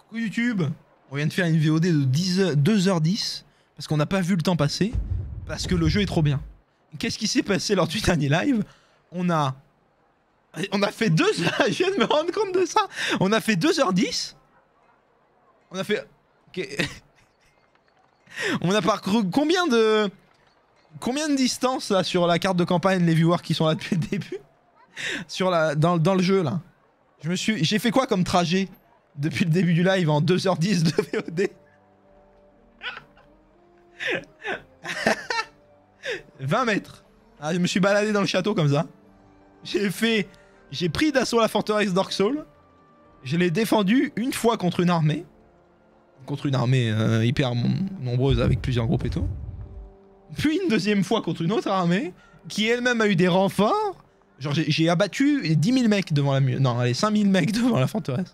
Coucou YouTube, on vient de faire une VOD de 2h10 parce qu'on n'a pas vu le temps passer, parce que le jeu est trop bien. Qu'est-ce qui s'est passé lors du dernier live? On a fait 2 heures, je viens de me rendre compte de ça. On a fait 2h10. On a fait... Okay. On a parcouru combien de distance là sur la carte de campagne, les viewers qui sont là depuis le début? Sur dans le jeu là. J'ai fait quoi comme trajet depuis le début du live en 2h10 de VOD? 20 mètres. Ah, je me suis baladé dans le château comme ça. J'ai pris d'assaut la forteresse Dark Souls. Je l'ai défendu une fois contre une armée. Contre une armée hyper nombreuse avec plusieurs groupes et tout. Puis une deuxième fois contre une autre armée qui elle-même a eu des renforts. Genre j'ai abattu 10 000 mecs devant la... Non, allez, 5 000 mecs devant la forteresse.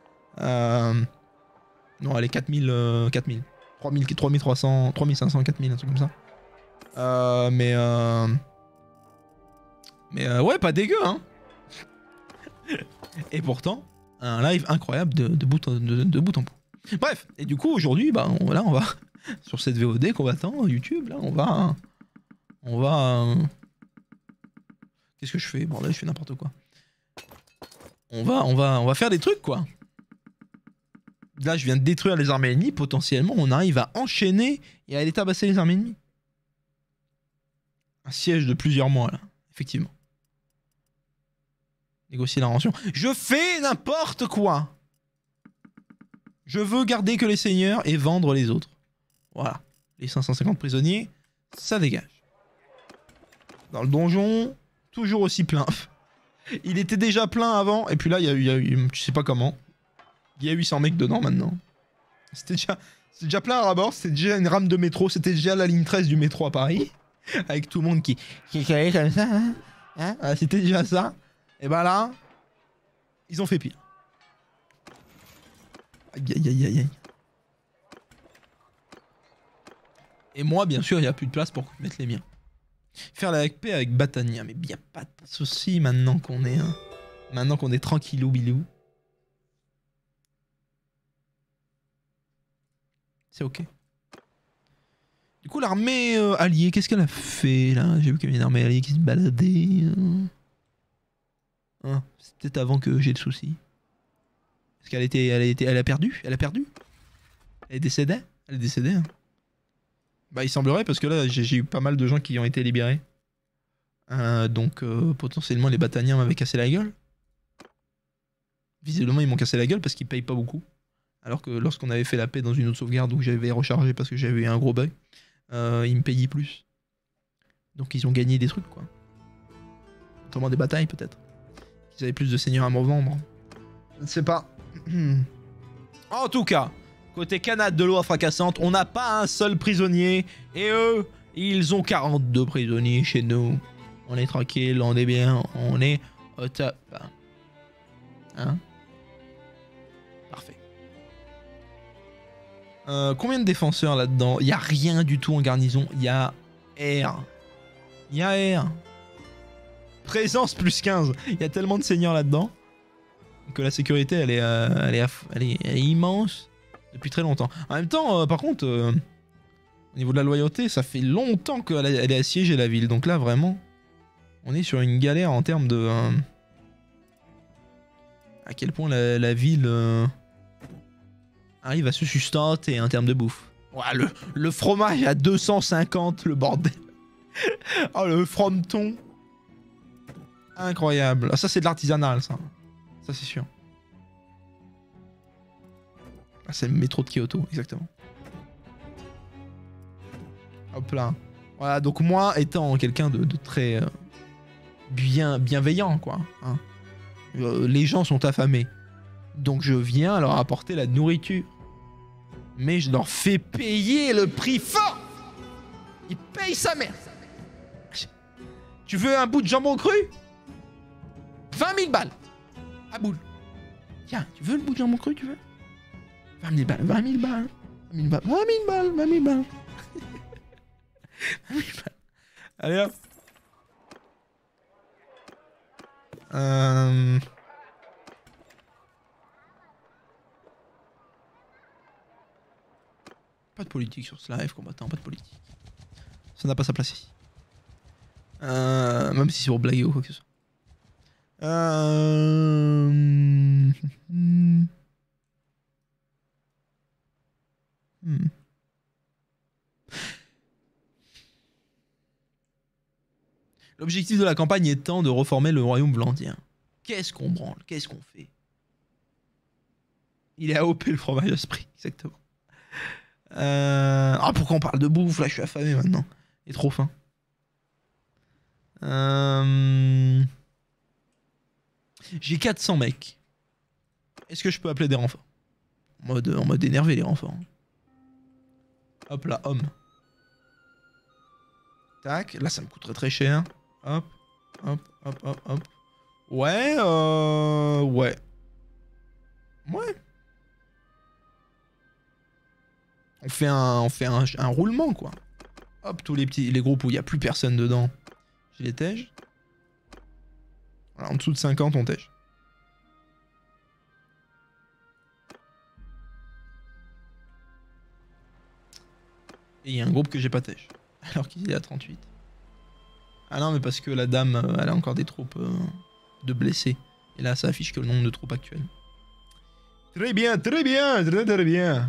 Non, allez, 4 000... 3300, 3500, 4000, un truc comme ça. Mais ouais, pas dégueu, hein. Et pourtant, un live incroyable de bout en bout. Bref, et du coup, aujourd'hui, bah, voilà, on va... sur cette VOD qu'on va attendre, YouTube, là, on va... Qu'est-ce que je fais? Bon, là, je fais n'importe quoi. On va faire des trucs, quoi. Là, je viens de détruire les armées ennemies. Potentiellement, on arrive à enchaîner et à aller tabasser les armées ennemies. Un siège de plusieurs mois, là. Effectivement. Négocier la rançon. Je fais n'importe quoi. Je veux garder que les seigneurs et vendre les autres. Voilà. Les 550 prisonniers, ça dégage. Dans le donjon, toujours aussi plein. Il était déjà plein avant, et puis là, il y a eu je sais pas comment. Il y a 800 mecs dedans maintenant. C'était déjà plein à rabord, c'était déjà une rame de métro, c'était déjà la ligne 13 du métro à Paris. Avec tout le monde qui calait comme ça, hein, c'était déjà ça. Et bah là, ils ont fait pire. Aïe aïe aïe aïe aïe. Et moi, bien sûr, il n'y a plus de place pour mettre les miens. Faire la paix avec Batania, mais bien pas de soucis maintenant qu'on est... Maintenant qu'on est tranquillou bilou. C'est ok. Du coup, l'armée alliée, qu'est-ce qu'elle a fait là? J'ai vu qu'il y avait une armée alliée qui se baladait. Hein, c'est peut-être avant que j'ai le souci. Est-ce qu'elle elle a perdu? Elle a perdu? Elle est décédée? Elle est décédée, hein. Bah, il semblerait, parce que là, j'ai eu pas mal de gens qui ont été libérés. Donc, potentiellement, les Bataniens m'avaient cassé la gueule. Visiblement, ils m'ont cassé la gueule parce qu'ils payent pas beaucoup. Alors que lorsqu'on avait fait la paix dans une autre sauvegarde où j'avais rechargé parce que j'avais eu un gros bug, ils me payaient plus. Donc, ils ont gagné des trucs, quoi. Notamment des batailles, peut-être. Ils avaient plus de seigneurs à me revendre. Je ne sais pas. En tout cas, côté canade de l'eau fracassante, on n'a pas un seul prisonnier. Et eux, ils ont 42 prisonniers chez nous. On est tranquille, on est bien, on est au top. Hein? Parfait. Combien de défenseurs là-dedans? Il n'y a rien du tout en garnison. Il y a R. Il y a R. Présence plus 15. Il y a tellement de seigneurs là-dedans que la sécurité, elle est immense depuis très longtemps. En même temps, par contre, au niveau de la loyauté, ça fait longtemps qu'elle est assiégée la ville. Donc là, vraiment, on est sur une galère en termes de... à quel point la ville arrive à se sustenter en termes de bouffe. Ouais, le fromage à 250, le bordel. Oh, le fronton. Incroyable. Ah, ça, c'est de l'artisanal, ça. Ça, c'est sûr. Ah, c'est le métro de Kyoto, exactement. Hop là. Voilà, donc moi, étant quelqu'un de très bienveillant, quoi. Hein. Les gens sont affamés. Donc je viens leur apporter la nourriture. Mais je leur fais payer le prix fort. Ils payent sa mère. Tu veux un bout de jambon cru? 20 000 balles. À boule. Tiens, tu veux le bout de jambon cru, tu veux? 20 000 balles, 20 000 balles. 20 000 balles, 20 000 balles, 20 000 balles. 20 000 balles. Allez hop. Pas de politique sur ce live, combattant, pas de politique. Ça n'a pas sa place ici. Même si c'est pour blaguer ou quoi que ce soit. L'objectif de la campagne étant de reformer le royaume vlandien. Qu'est-ce qu'on branle? Qu'est-ce qu'on fait? Il est AOP le fromage à Spring, exactement. Ah, pourquoi on parle de bouffe? Là, je suis affamé maintenant. Il est trop faim. J'ai 400 mecs. Est-ce que je peux appeler des renforts? En mode énervé, les renforts. Hop là, homme. Tac, là ça me coûterait très cher. Hop, hop, hop, hop, hop. Ouais, ouais. Ouais. On fait un roulement, quoi. Hop, tous les groupes où il n'y a plus personne dedans. Je les tège. Voilà, en dessous de 50, on tège. Et il y a un groupe que j'ai pas tège. Alors qu'il est à 38. Ah non, mais parce que la dame, elle a encore des troupes de blessés. Et là, ça affiche que le nombre de troupes actuelles. Très bien, très bien, très très bien.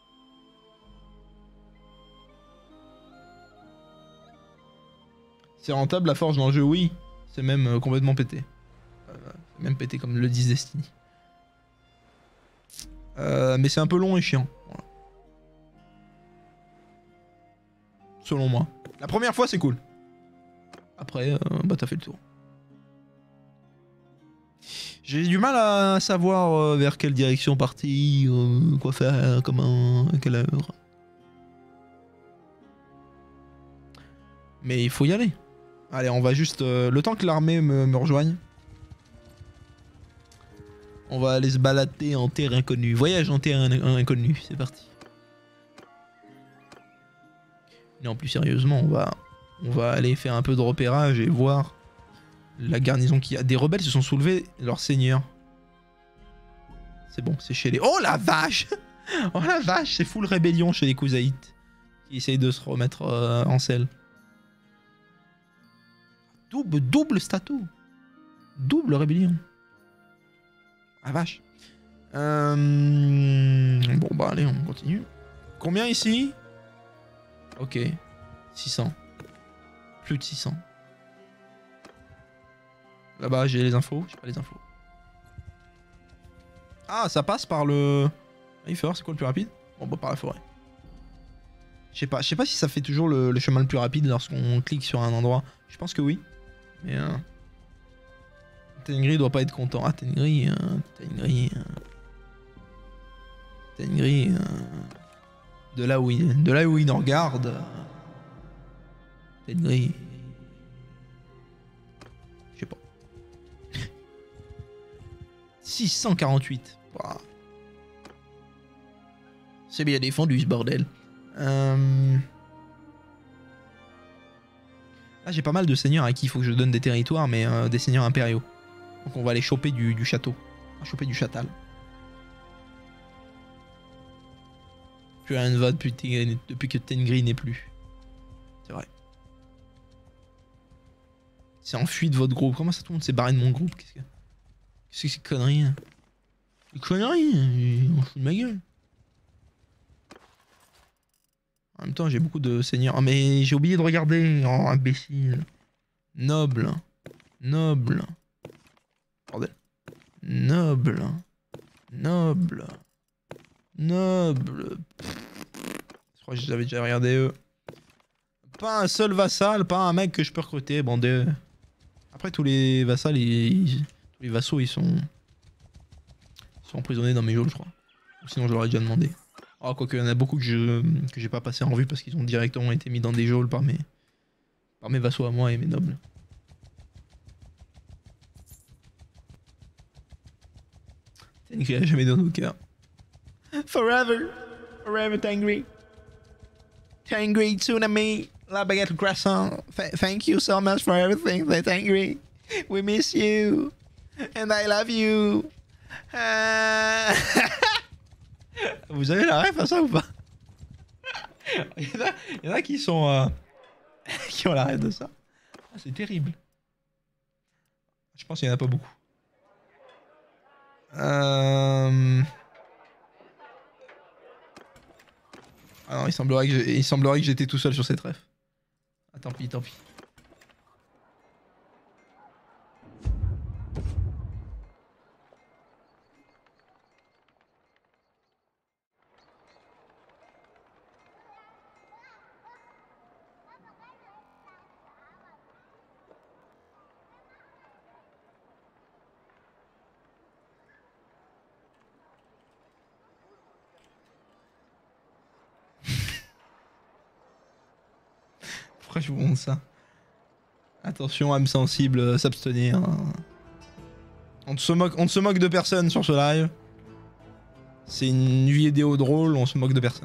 C'est rentable la forge dans le jeu, oui. C'est même complètement pété. C'est même pété comme le disent Destiny. Mais c'est un peu long et chiant. Voilà. Selon moi. La première fois, c'est cool. Après, bah t'as fait le tour. J'ai du mal à savoir vers quelle direction partir, quoi faire, comment, à quelle heure. Mais il faut y aller. Allez, on va juste... le temps que l'armée me rejoigne. On va aller se balader en terre inconnue. Voyage en terre inconnue, c'est parti. Non, plus sérieusement, on va aller faire un peu de repérage et voir la garnison qu'il y a. Des rebelles se sont soulevés, leur seigneur. C'est bon, c'est chez les... Oh la vache! Oh la vache, c'est full rébellion chez les Khuzaïtes. Qui essayent de se remettre en selle. Double statut. Double rébellion. Ah vache. Bon bah allez, on continue. Combien ici? Ok. 600. Plus de 600. Là-bas, j'ai les infos. J'ai pas les infos. Ah, ça passe par le... River, c'est quoi le plus rapide? Bon, bah par la forêt. Je sais pas si ça fait toujours le chemin le plus rapide lorsqu'on clique sur un endroit. Je pense que oui. Mais... Tengri doit pas être content. Ah, Tengri... Tengri... De là où il nous regarde... Tengri... Je sais pas. 648. Wow. C'est bien défendu ce bordel. Là j'ai pas mal de seigneurs à qui il faut que je donne des territoires, mais des seigneurs impériaux. Donc on va aller choper du château. On va choper du châtal. Plus rien ne va depuis que Tengri n'est plus. C'est vrai. C'est enfui de votre groupe. Comment ça tout le monde s'est barré de mon groupe? Qu'est-ce que c'est que ces conneries? Des conneries, on fout de ma gueule. En même temps, j'ai beaucoup de seigneurs. Oh, mais j'ai oublié de regarder. Oh, imbécile. Noble. Noble. Bordel. Noble. Noble. Noble. Je crois que j'avais déjà regardé eux. Pas un seul vassal, pas un mec que je peux recruter. Bon, après, tous les vassals, tous les vassaux, ils sont emprisonnés dans mes geôles, je crois. Ou sinon, je leur ai déjà demandé. Oh, quoique, il y en a beaucoup que j'ai pas passé en revue parce qu'ils ont directement été mis dans des geôles par mes vassaux à moi et mes nobles. Tengri a jamais dans nos cœurs. Forever! Forever Tengri! Tengri, Tsunami, La Baguette Croissant. Thank you so much for everything, Tengri. We miss you. And I love you. Vous avez la ref à ça ou pas? Il y en a qui sont... qui ont l'arrêt de ça. Ah, c'est terrible. Je pense qu'il n'y en a pas beaucoup. Ah non, il semblerait que j'étais tout seul sur cette ref. Ah, tant pis, tant pis. Pourquoi je vous montre ça? Attention, âme sensible, s'abstenir. Hein. On ne se moque de personne sur ce live. C'est une vidéo drôle, on se moque de personne.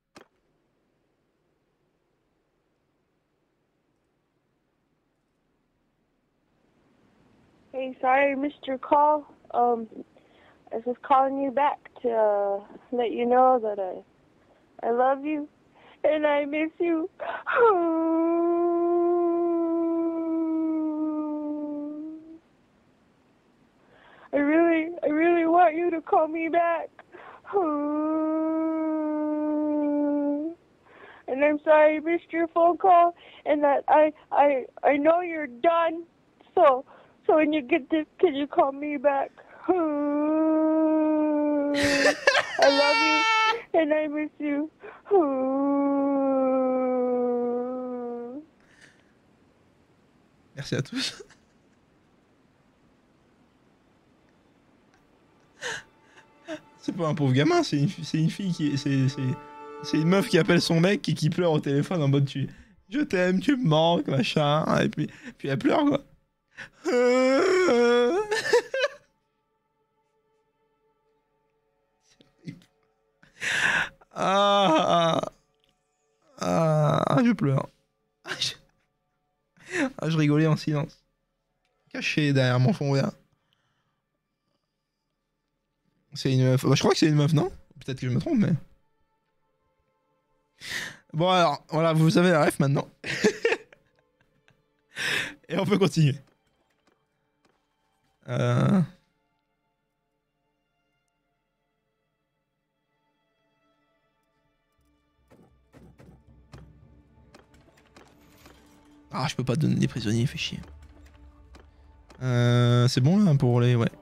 Hey, sorry I missed your call. I was just calling you back to let you know that I love you and I miss you. I really want you to call me back. And I'm sorry I missed your phone call and that I know you're done. So when you get this, can you call me back? I love you and I miss you. Merci à tous. C'est pas un pauvre gamin, c'est une fille qui... C'est une meuf qui appelle son mec et qui pleure au téléphone en mode je t'aime, tu me manques, machin. Et puis elle pleure quoi. Je pleure. Je rigolais en silence. Caché derrière mon fond vert. C'est une meuf. Bah, je crois que c'est une meuf, non? Peut-être que je me trompe, mais... Bon alors, voilà, vous avez la ref maintenant. Et on peut continuer. Ah, je peux pas donner des prisonniers, fait chier. C'est bon là pour les... Ouais.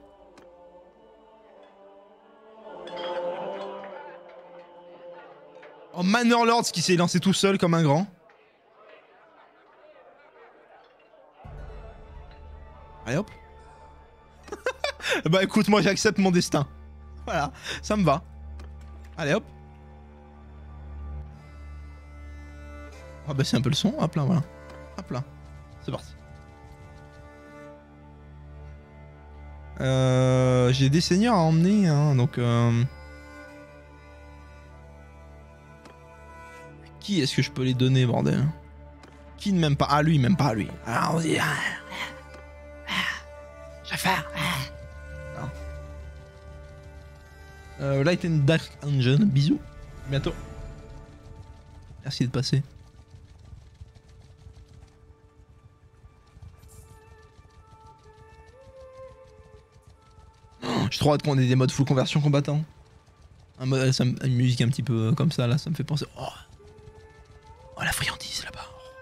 Oh, Manor Lords qui s'est lancé tout seul comme un grand. Allez hop. Bah écoute, moi j'accepte mon destin. Voilà, ça me va. Allez hop. Ah bah c'est un peu le son, hop là, voilà. Hop là, c'est parti. J'ai des seigneurs à emmener, hein, donc... Qui est-ce que je peux les donner, bordel? Qui ne m'aime pas? Ah, lui, il m'aime pas, lui. Alors, on dit... Je vais faire... Light and Dark Engine, bisous. À bientôt. Merci de passer. J'ai trop hâte qu'on ait des modes full conversion combattant. Une musique un petit peu comme ça, là, ça me fait penser... Oh, la friandise, là-bas.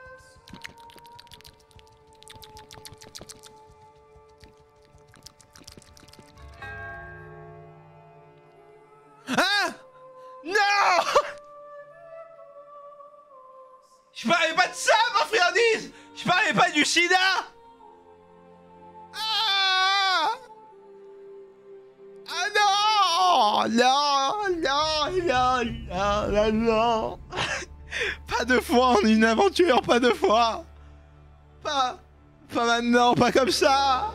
Ah! Non! Je parlais pas de ça, ma friandise! Je parlais pas du sida! Ah! Ah non! Non! Pas deux fois en une aventure, pas deux fois! Pas maintenant, pas comme ça!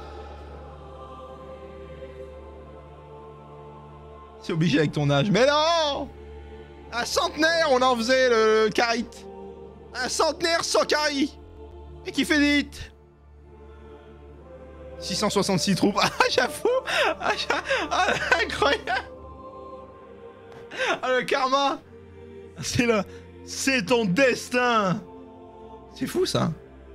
C'est obligé avec ton âge. Mais non! Un centenaire, on en faisait le carit. Un centenaire sans carit. Et qui fait des hits. 666 troupes. Ah, j'avoue. Incroyable. Ah, le karma. C'est C'est ton destin. C'est fou ça.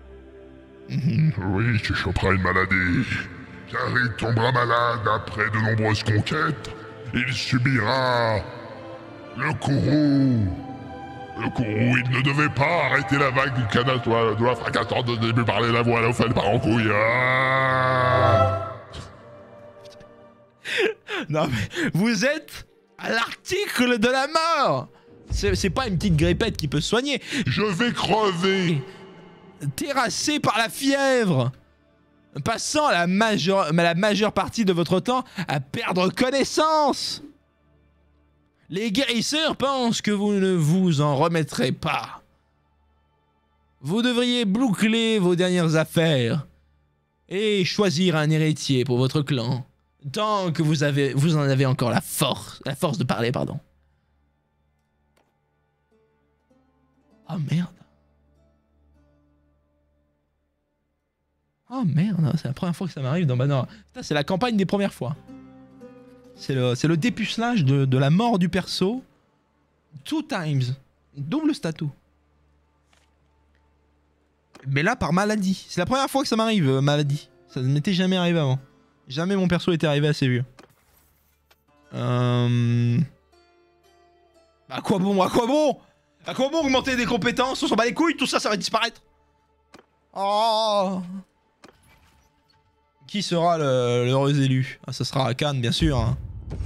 Oui, tu choperas une maladie. Car il tombera malade après de nombreuses conquêtes. Il subira le courroux. Le courroux, il ne devait pas arrêter la vague du canal de la fracassante de début par la voile, au fait par en couille. Ah. Non mais vous êtes à l'article de la mort. C'est pas une petite grippette qui peut se soigner. Je vais crever. Terrassé par la fièvre, passant la majeure partie de votre temps à perdre connaissance. Les guérisseurs pensent que vous ne vous en remettrez pas. Vous devriez boucler vos dernières affaires et choisir un héritier pour votre clan, tant que vous en avez encore la force de parler, pardon. Oh merde. Oh merde, c'est la première fois que ça m'arrive dans Banner. C'est la campagne des premières fois. C'est le dépucelage de la mort du perso. 2 times. Double statut. Mais là, par maladie. C'est la première fois que ça m'arrive, maladie. Ça ne m'était jamais arrivé avant. Jamais mon perso était arrivé assez vieux. À quoi bon? À quoi bon? À quoi bon augmenter des compétences? On s'en bat les couilles, tout ça, ça va disparaître. Oh. Qui sera l'heureux élu? Ah, ça sera Khan, bien sûr. Hein.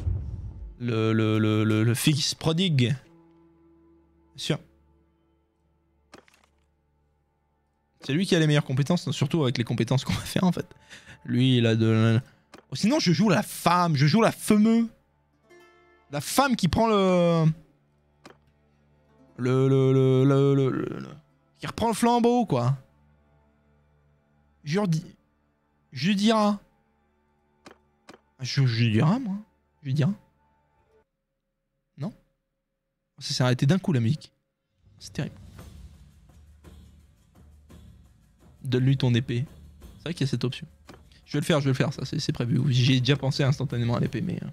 Le fils prodigue. Bien sûr. C'est lui qui a les meilleures compétences, surtout avec les compétences qu'on va faire en fait. Lui, il a de... Oh, sinon, je joue la femme, je joue la fameux. La femme qui prend qui reprend le flambeau, quoi. Judira. Judira, moi. Judira. Non? Ça s'est arrêté d'un coup, la musique. C'est terrible. Donne-lui ton épée. C'est vrai qu'il y a cette option. Je vais le faire, ça, c'est prévu. J'ai déjà pensé instantanément à l'épée, mais...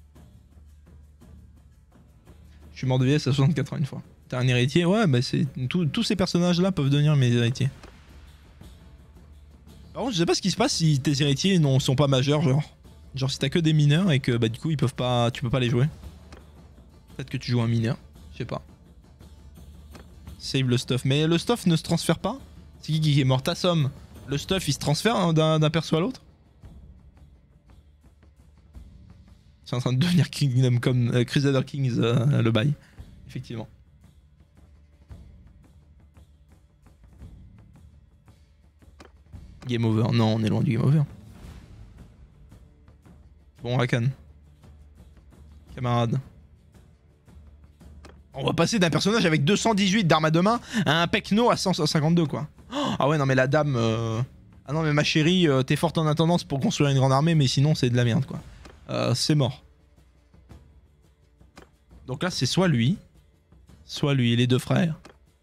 Je suis mort de vieillesse à 64 ans une fois. T'as un héritier? Ouais, bah c'est... Tous ces personnages-là peuvent devenir mes héritiers. Par contre, je sais pas ce qui se passe si tes héritiers ne sont pas majeurs, genre. Genre si t'as que des mineurs et que bah du coup ils peuvent pas... Tu peux pas les jouer. Peut-être que tu joues un mineur, je sais pas. Save le stuff. Mais le stuff ne se transfère pas? C'est qui est mort? Ta somme. Le stuff il se transfère hein, d'un perso à l'autre? C'est en train de devenir Kingdom comme Crusader Kings le bail. Effectivement. Game over. Non, on est loin du game over. Bon, Rakan. Camarade. On va passer d'un personnage avec 218 d'armes à deux mains à un Pecno à 152 quoi. Ah ouais non mais la dame... Ah non mais ma chérie, t'es forte en attendance pour construire une grande armée mais sinon c'est de la merde quoi. C'est mort. Donc là c'est soit lui les deux frères.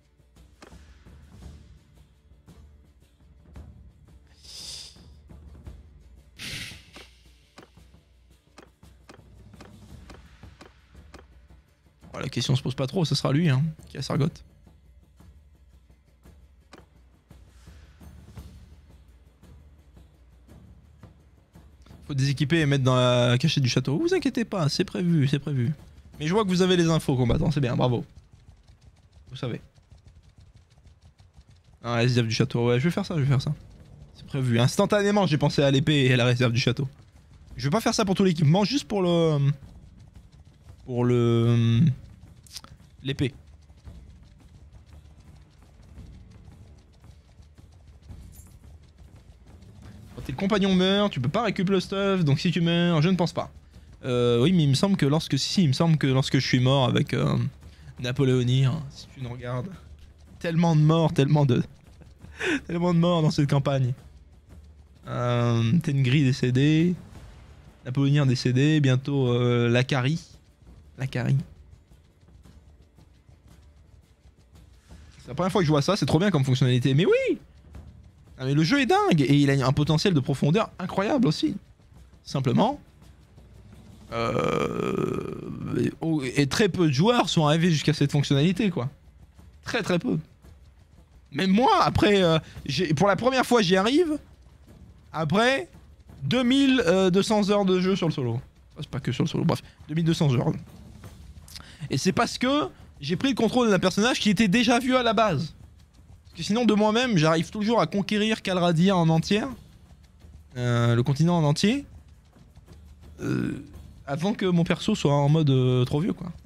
La question se pose pas trop, ce sera lui hein, qui a Sargot. Faut déséquiper et mettre dans la cachette du château. Vous inquiétez pas, c'est prévu, c'est prévu. Mais je vois que vous avez les infos combattants, c'est bien, bravo. Vous savez. Ah, la réserve du château, ouais, je vais faire ça, C'est prévu, instantanément j'ai pensé à l'épée et à la réserve du château. Je vais pas faire ça pour tout l'équipement, juste pour l'épée. Quand tes compagnons meurent, tu peux pas récupérer le stuff, donc si tu meurs, je ne pense pas. Oui, mais il me semble que lorsque je suis mort avec Napoléonir, si tu nous regardes, tellement de morts, tellement de morts dans cette campagne. Tengri décédé, Napoléonir décédé, bientôt Lacari. C'est la première fois que je vois ça, c'est trop bien comme fonctionnalité. Mais oui! Ah, mais le jeu est dingue et il a un potentiel de profondeur incroyable aussi. Simplement. Et très peu de joueurs sont arrivés jusqu'à cette fonctionnalité quoi. Très très peu. Même moi, après, pour la première fois j'y arrive, après 2200 heures de jeu sur le solo. Enfin, c'est pas que sur le solo, bref, 2200 heures. Et c'est parce que j'ai pris le contrôle d'un personnage qui était déjà vu à la base. Parce que sinon de moi-même, j'arrive toujours à conquérir Calradia en entière. Le continent en entier. Avant que mon perso soit en mode trop vieux quoi.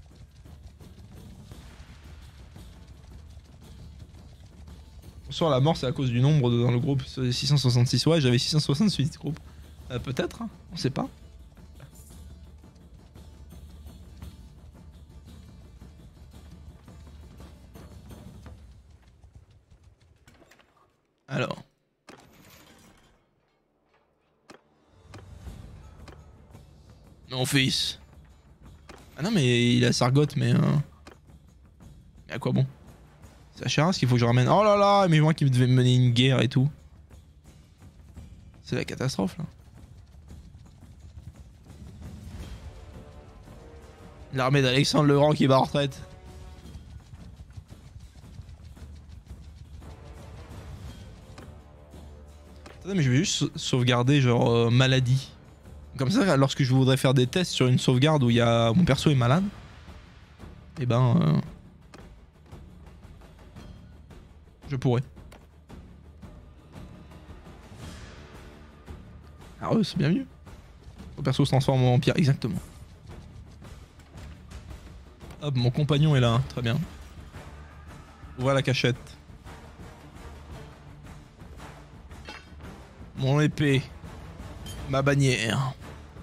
Soit la mort c'est à cause du nombre dans le groupe 666. Ouais, j'avais 668 groupes. Peut-être, hein, on sait pas. Alors. Non fils. Ah non mais il a Sargot mais à quoi bon? C'est à Charas qu'il faut que je ramène. Oh là là, mais moi qui devais mener une guerre et tout. C'est la catastrophe là. L'armée d'Alexandre le Grand qui va en retraite. Attendez, mais je vais juste sauvegarder genre maladie. Comme ça, lorsque je voudrais faire des tests sur une sauvegarde où il y a mon perso est malade, et ben je pourrais. Ah ouais, c'est bien mieux. Mon perso se transforme en vampire, exactement. Hop, mon compagnon est là, très bien. Ouvre la cachette. Mon épée. Ma bannière.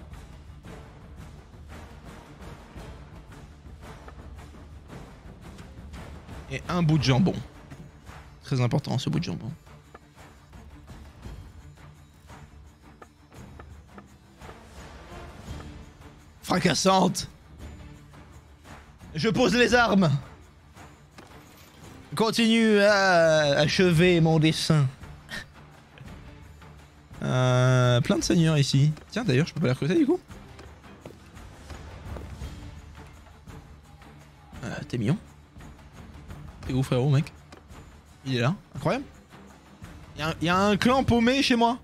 Et un bout de jambon. Très important ce bout de jambon. Fracassante. Je pose les armes. Continue à achever mon dessin. Plein de seigneurs ici. Tiens d'ailleurs je peux pas les recruter du coup. T'es mignon. T'es où frérot mec? Il est là, incroyable. Il y a un clan paumé chez moi.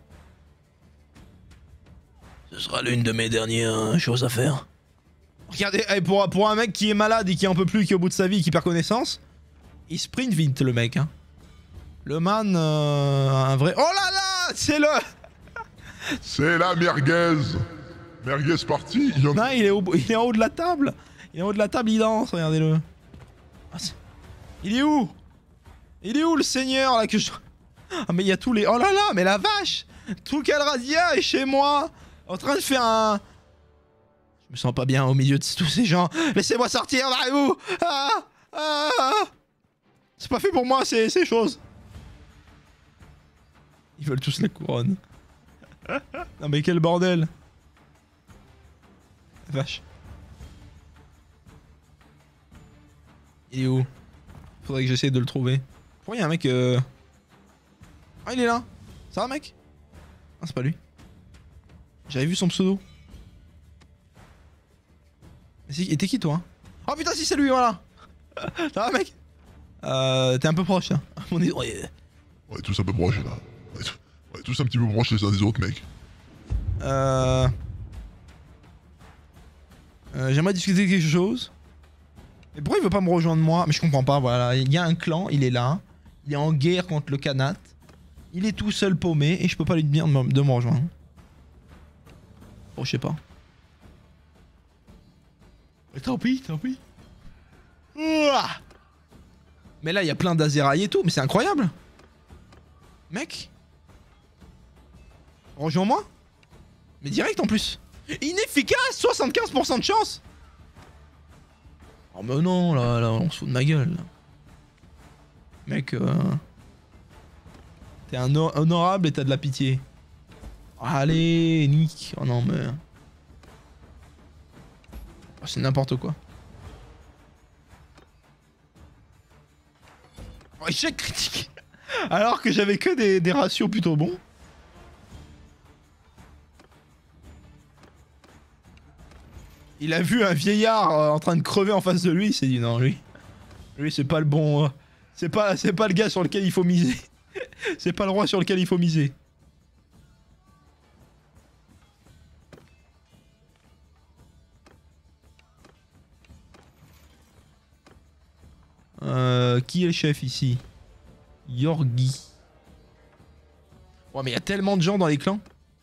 Ce sera l'une de mes dernières choses à faire. Regardez, pour un mec qui est malade et qui en peut plus, qui est au bout de sa vie, qui perd connaissance, il sprint vite le mec. Hein. Le man, un vrai... Oh là là, c'est le... C'est la merguez. Merguez parti. Non, il est en haut de la table. Il est en haut de la table, il danse, regardez-le. Ah, il est où? Il est où le seigneur là que je... Ah mais il y a tous les... Oh là là, mais la vache. Tout Calradia est chez moi. En train de faire un... Je me sens pas bien au milieu de tous ces gens. Laissez-moi sortir, barrez-vous. C'est pas fait pour moi ces choses. Ils veulent tous la couronne. Non mais quel bordel. Vache. Il est où? Faudrait que j'essaie de le trouver. Pourquoi il y a un mec Ah il est là. Ça va mec? Ah c'est pas lui. J'avais vu son pseudo. Et t'es qui toi? Oh putain si c'est lui voilà. Ça va mec? T'es un peu proche là. On est... On est tous un peu proches là. On est tous un petit peu proches les uns des autres mec. J'aimerais discuter de quelque chose. Mais pourquoi il veut pas me rejoindre moi? Mais je comprends pas, voilà. Il y a un clan, il est là. Il est en guerre contre le Khanat. Il est tout seul paumé et je peux pas lui dire de me rejoindre. Oh, je sais pas. Mais tant pis, tant pis. Ouah, mais là, il y a plein d'Azeraï et tout, mais c'est incroyable. Mec. Rejoins-moi. Mais direct en plus. Inefficace, 75% de chance. Oh mais non, là, on se fout de ma gueule. Là. Mec, t'es un honorable et t'as de la pitié. Allez, Nick. Oh non, mais... Oh, c'est n'importe quoi. Oh, échec critique. Alors que j'avais que des ratios plutôt bons. Il a vu un vieillard en train de crever en face de lui, il s'est dit non, lui c'est pas le bon... C'est pas le gars sur lequel il faut miser. C'est pas le roi sur lequel il faut miser. Qui est le chef ici? Yorgi. Oh mais il y a tellement de gens dans les clans.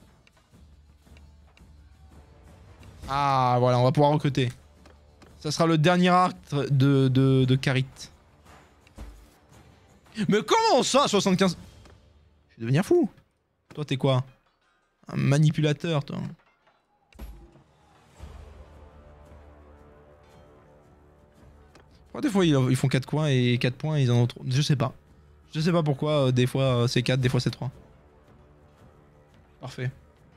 Ah voilà, on va pouvoir recruter. Ça sera le dernier acte de Karit. Mais comment ça 75? Je vais devenir fou. Toi t'es quoi? Un manipulateur toi. Pourquoi des fois ils font 4 coins et 4 points ils en ont trop? Je sais pas. Je sais pas pourquoi des fois c'est 4, des fois c'est 3. Parfait.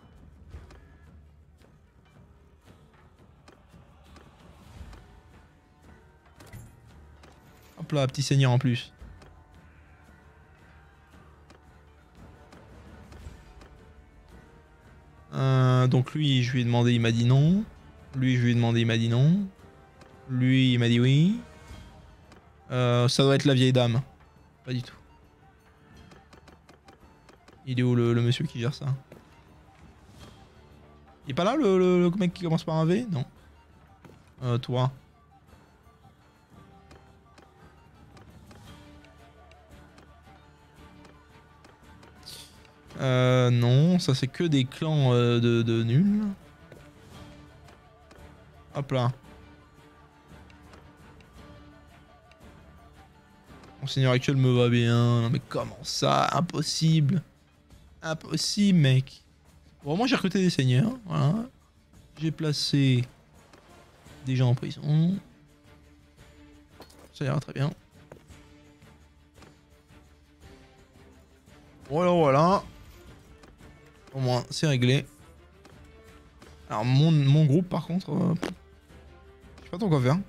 Hop là, petit seigneur en plus. Donc lui, je lui ai demandé, il m'a dit non. Lui, je lui ai demandé, il m'a dit non. Lui, il m'a dit oui. Ça doit être la vieille dame. Pas du tout. Il est où le monsieur qui gère ça? Il est pas là le mec qui commence par un V? Non. Toi. Non, ça c'est que des clans de nuls. Hop là. Mon seigneur actuel me va bien. Non mais comment ça? Impossible. Impossible mec. Bon moi j'ai recruté des seigneurs. Voilà. J'ai placé des gens en prison. Ça ira très bien. Voilà voilà. Au moins c'est réglé. Alors mon groupe par contre... je sais pas trop quoi faire.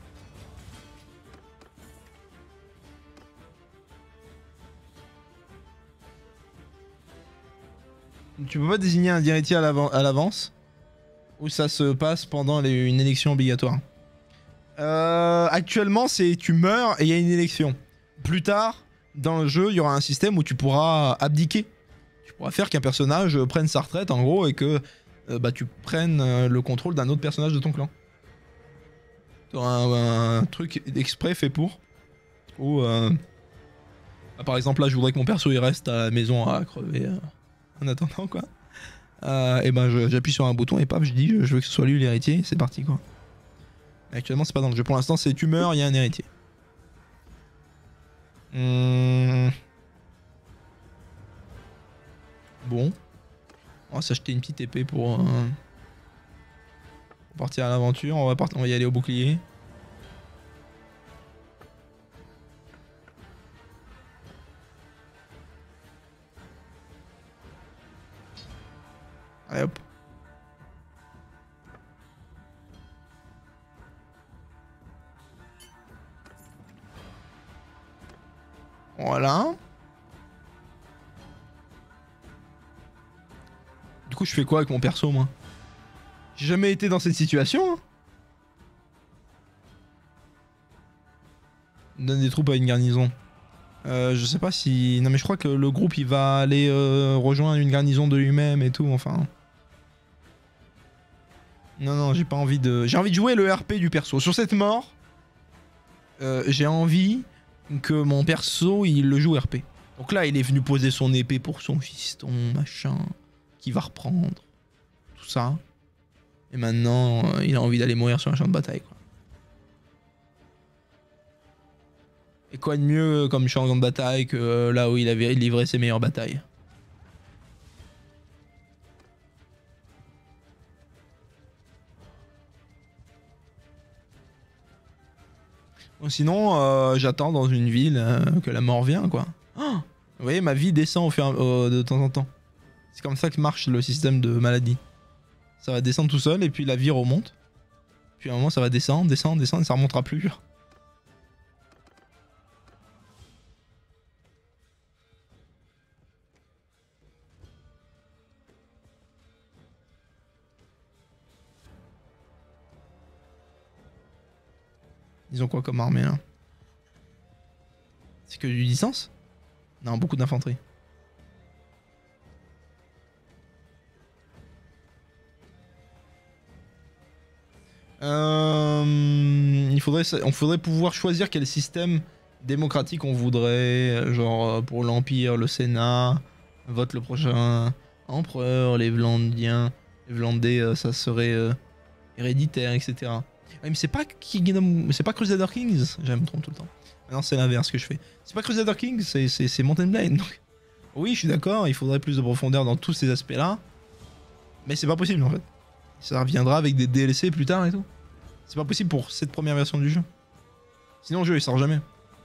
Tu peux pas désigner un héritier à l'avance. Ou ça se passe pendant une élection obligatoire. Actuellement c'est tu meurs et il y a une élection. Plus tard dans le jeu il y aura un système où tu pourras abdiquer. Tu pourras faire qu'un personnage prenne sa retraite en gros et que tu prennes le contrôle d'un autre personnage de ton clan. Tu auras un truc exprès fait pour. Ou par exemple là je voudrais que mon perso il reste à la maison à crever en attendant quoi. Et ben j'appuie sur un bouton et paf je dis je veux que ce soit lui l'héritier, c'est parti quoi. Mais actuellement c'est pas dans le jeu, pour l'instant c'est tu meurs, il y a un héritier. Bon. On va s'acheter une petite épée pour partir à l'aventure, on va y aller au bouclier. Allez hop. Voilà. Du coup je fais quoi avec mon perso moi? J'ai jamais été dans cette situation hein. Donne des troupes à une garnison. Je sais pas si... Non mais je crois que le groupe il va aller rejoindre une garnison de lui-même et tout, enfin... Non, j'ai pas envie de... J'ai envie de jouer le RP du perso. Sur cette mort, j'ai envie que mon perso il le joue RP. Donc là il est venu poser son épée pour son fiston, machin, qui va reprendre. Tout ça. Et maintenant il a envie d'aller mourir sur un champ de bataille quoi. Et quoi de mieux comme champ de bataille que là où il avait livré ses meilleures batailles. Bon, sinon, j'attends dans une ville que la mort vienne quoi. Oh, vous voyez, ma vie descend de temps en temps. C'est comme ça que marche le système de maladie. Ça va descendre tout seul et puis la vie remonte. Puis à un moment ça va descendre et ça remontera plus. Ils ont quoi comme armée là? C'est que du distance? Non, beaucoup d'infanterie. On faudrait pouvoir choisir quel système démocratique on voudrait, genre pour l'Empire, le Sénat, vote le prochain empereur, les Vlandiens, les Vlandais, ça serait héréditaire, etc. Ouais, mais c'est pas Crusader Kings, j'aime trop tout le temps. Non, c'est l'inverse que je fais. C'est pas Crusader Kings, c'est Mountain Blade. Donc... Oui, je suis d'accord, il faudrait plus de profondeur dans tous ces aspects-là, mais c'est pas possible en fait. Ça reviendra avec des DLC plus tard et tout. C'est pas possible pour cette première version du jeu. Sinon le jeu il sort jamais.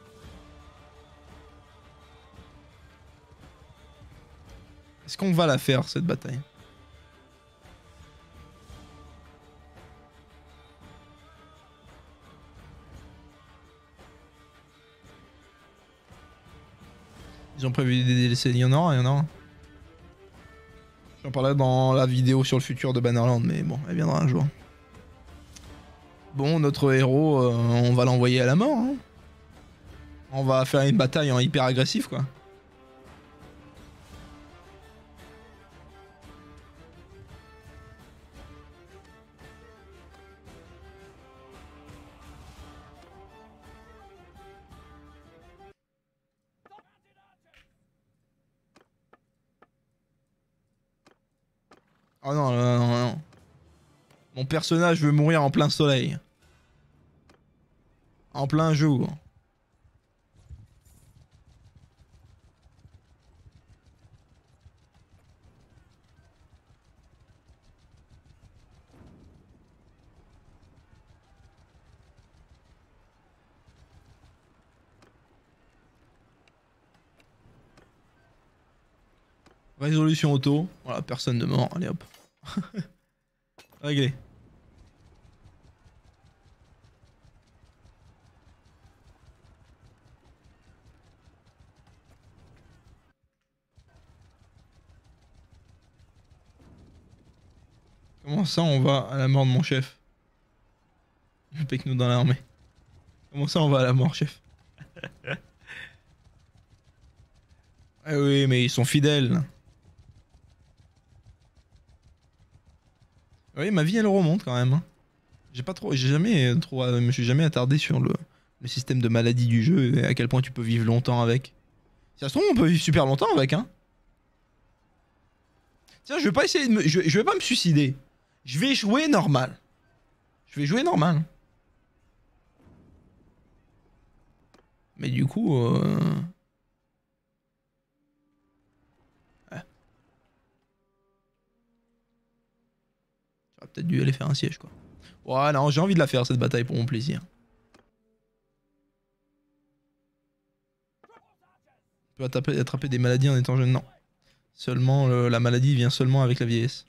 Est-ce qu'on va la faire cette bataille? Ils ont prévu des DLC, il y en aura, J'en parlais dans la vidéo sur le futur de Bannerland, mais bon, elle viendra un jour. Bon, notre héros, on va l'envoyer à la mort. Hein. On va faire une bataille en hyper agressif, quoi. Oh non, non, non, non. Mon personnage veut mourir en plein soleil. En plein jour. Résolution auto. Voilà, personne ne mort. Allez hop. Réglé. Comment ça on va à la mort de mon chef? Pique-nous dans l'armée. Comment ça on va à la mort, chef? Ah oui, mais ils sont fidèles. Oui, ma vie elle remonte quand même. Hein. J'ai jamais trop, je me suis jamais attardé sur le système de maladie du jeu et à quel point tu peux vivre longtemps avec. Si ça se trouve, on peut vivre super longtemps avec, hein. Tiens, je vais pas essayer de je vais pas me suicider. Je vais jouer normal. Je vais jouer normal. Mais du coup, ouais. J'aurais peut-être dû aller faire un siège, quoi. Ouais, non, j'ai envie de la faire, cette bataille, pour mon plaisir. On peut attraper des maladies en étant jeune, non. Seulement, la maladie vient seulement avec la vieillesse.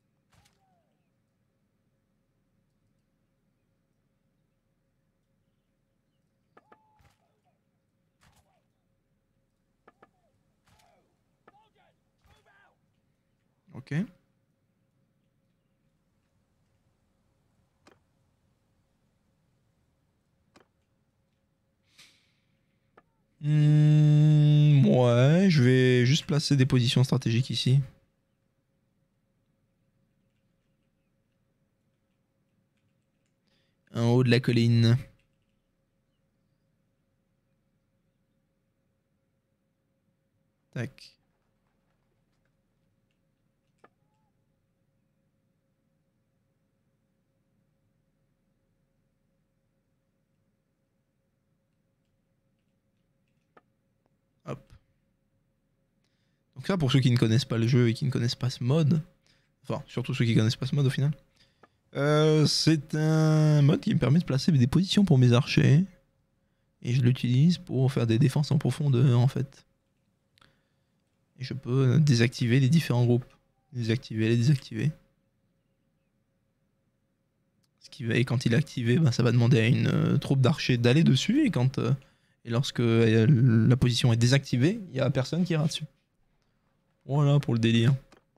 Ok. Ouais, je vais juste placer des positions stratégiques ici. En haut de la colline. Tac. Hop. Donc ça, pour ceux qui ne connaissent pas le jeu et qui ne connaissent pas ce mode, enfin, surtout ceux qui connaissent pas ce mode au final, c'est un mode qui me permet de placer des positions pour mes archers. Et je l'utilise pour faire des défenses en profondeur, en fait. Et je peux désactiver les différents groupes. Désactiver, les désactiver. Ce qui va, et quand il est activé, ben, ça va demander à une troupe d'archers d'aller dessus. Et lorsque la position est désactivée, il n'y a personne qui ira dessus. Voilà pour le délire.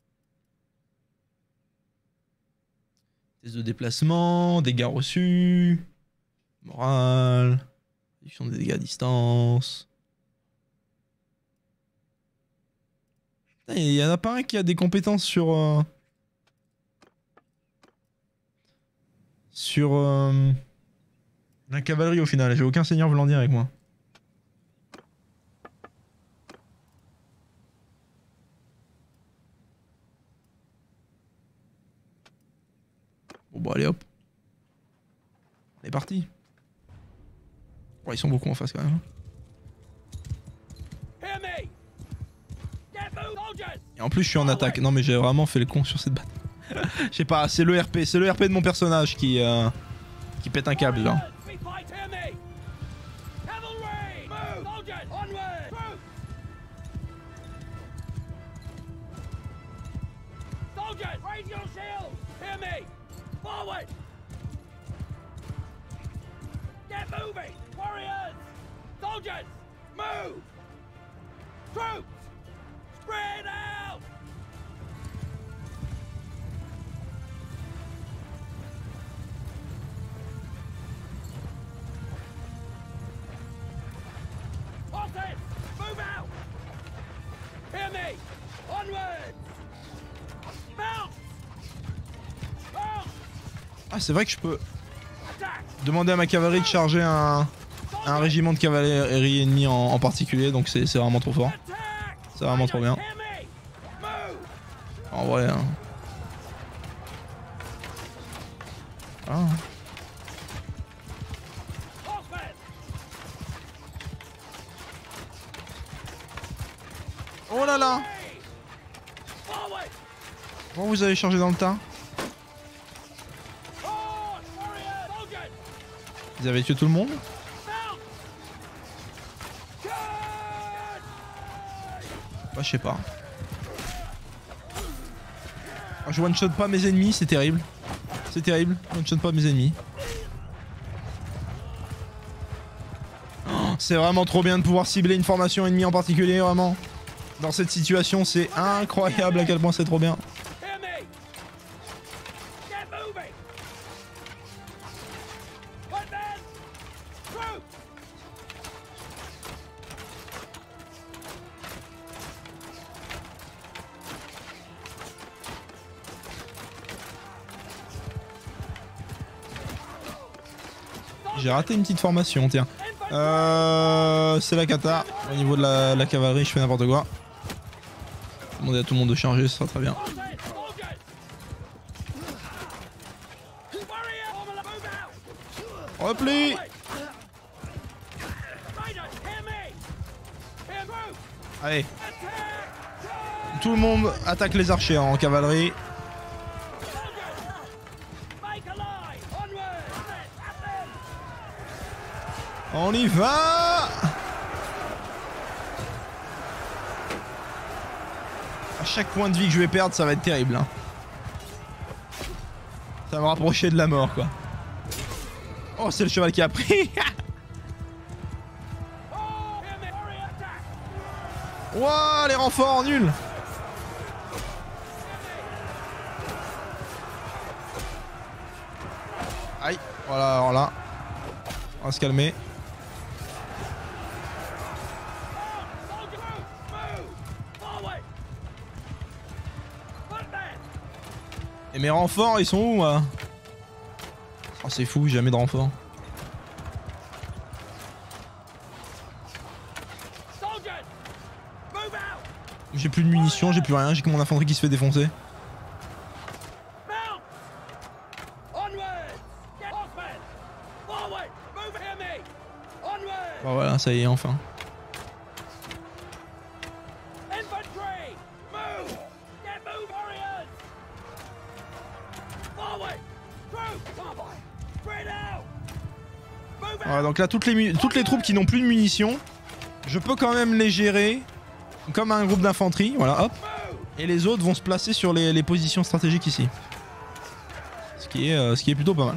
Test de déplacement, dégâts reçus, morale, réduction des dégâts à distance, Il y en a pas un qui a des compétences sur... la cavalerie au final. J'ai aucun seigneur voulant dire avec moi. Bon bah allez hop. On est parti. Oh, ils sont beaucoup en face quand même. Et en plus je suis en attaque. Non mais j'ai vraiment fait le con sur cette bataille. Je sais pas, c'est le RP de mon personnage qui pète un câble là. Ah c'est vrai que je peux demander à ma cavalerie de charger un régiment de cavalerie ennemi en particulier, donc c'est vraiment trop fort. C'est vraiment trop bien. En vrai hein. Ah. Oh là là. Bon, vous avez chargé dans le tas. Vous avez tué tout le monde? Bah je sais pas. Je one shot pas mes ennemis, c'est terrible. C'est terrible, je one shot pas mes ennemis. Oh, c'est vraiment trop bien de pouvoir cibler une formation ennemie en particulier, vraiment. Dans cette situation, c'est incroyable à quel point c'est trop bien. J'ai raté une petite formation, tiens. C'est la cata. Au niveau de la cavalerie, je fais n'importe quoi. Demander à tout le monde de charger, ce sera très bien. Repli. Allez. Tout le monde attaque les archers en cavalerie. On y va! À chaque point de vie que je vais perdre, ça va être terrible. Hein. Ça va me rapprocher de la mort, quoi. Oh, c'est le cheval qui a pris! Ouah, les renforts, nuls! Aïe, voilà, alors là. On va se calmer. Et mes renforts, ils sont où, moi? Oh, c'est fou, j'ai jamais de renforts. J'ai plus de munitions, j'ai plus rien, j'ai que mon infanterie qui se fait défoncer. Bon, voilà, ça y est, enfin. Voilà, donc là, toutes les troupes qui n'ont plus de munitions, je peux quand même les gérer comme un groupe d'infanterie, voilà, hop. Et les autres vont se placer sur les positions stratégiques ici. Ce qui est plutôt pas mal.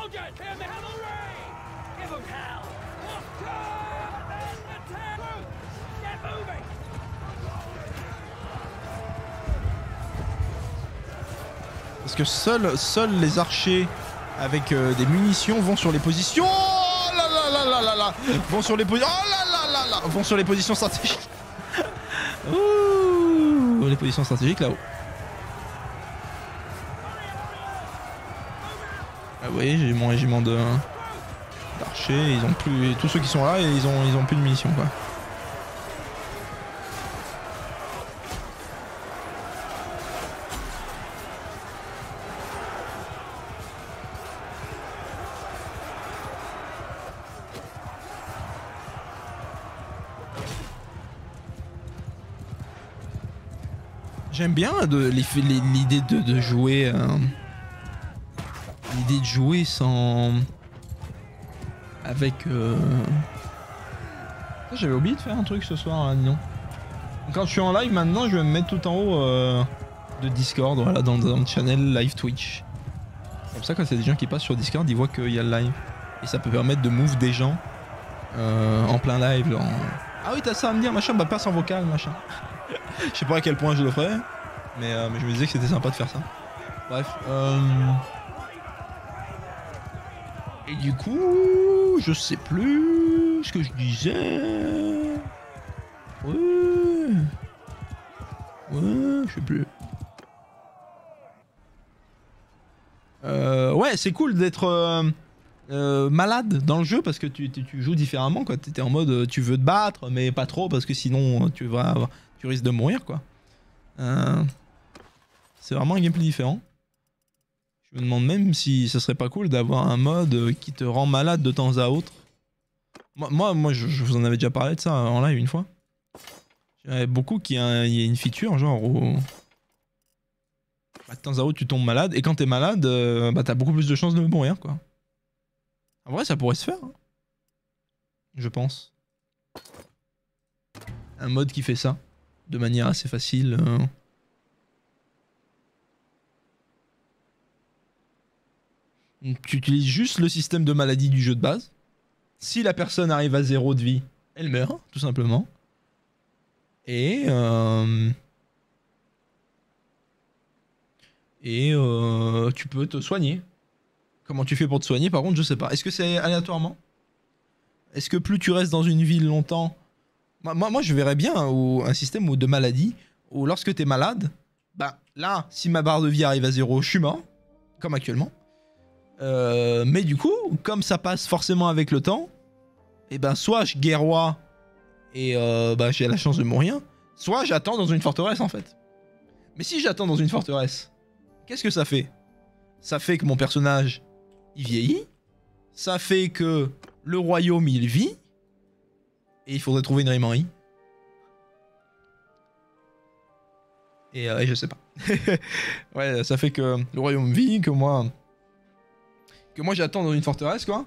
Parce que seuls les archers avec des munitions vont sur les positions. Oh là là là là là là. Vont sur les positions. Oh là là là là. Vont sur les positions stratégiques. Ouh, les positions stratégiques là-haut. Ah, vous voyez, j'ai mon régiment d'archers, ils ont plus. Tous ceux qui sont là, ils ont plus de munitions quoi. J'aime bien l'idée de jouer. L'idée de jouer sans. Avec. J'avais oublié de faire un truc ce soir, là, non. Quand je suis en live maintenant, je vais me mettre tout en haut de Discord, voilà, dans le channel live Twitch. Comme ça, quand c'est des gens qui passent sur Discord, ils voient qu'il y a le live. Et ça peut permettre de move des gens en plein live. Ah oui, t'as ça à me dire, machin, bah passe en vocal, machin. Je sais pas à quel point je le ferais, mais je me disais que c'était sympa de faire ça. Bref. Et du coup, je sais plus ce que je disais. Ouais, je sais plus. Ouais, c'est cool d'être malade dans le jeu parce que tu joues différemment quoi. T'étais en mode tu veux te battre mais pas trop parce que sinon tu risques de mourir quoi. C'est vraiment un gameplay différent. Je me demande même si ça serait pas cool d'avoir un mode qui te rend malade de temps à autre. Moi je vous en avais déjà parlé de ça en live une fois. J'avais beaucoup qu'il y a une feature genre où de temps à autre tu tombes malade et quand t'es malade bah t'as beaucoup plus de chances de mourir quoi. En vrai ça pourrait se faire hein. Je pense. Un mode qui fait ça de manière assez facile. Tu utilises juste le système de maladie du jeu de base. Si la personne arrive à 0 de vie, elle meurt, tout simplement. Et tu peux te soigner. Comment tu fais pour te soigner, par contre, je sais pas. Est-ce que c'est aléatoirement? Est-ce que plus tu restes dans une ville longtemps... Moi je verrais bien un système de maladie où lorsque t'es malade, bah là, si ma barre de vie arrive à 0, je suis mort, comme actuellement. Mais du coup, comme ça passe forcément avec le temps, et ben soit je guerroie et bah j'ai la chance de mourir, soit j'attends dans une forteresse en fait. Mais si j'attends dans une forteresse, qu'est-ce que ça fait? Ça fait que mon personnage il vieillit, ça fait que le royaume il vit, et il faudrait trouver une rimerie. Et je sais pas. Ouais, ça fait que le royaume vit, que moi j'attends dans une forteresse quoi.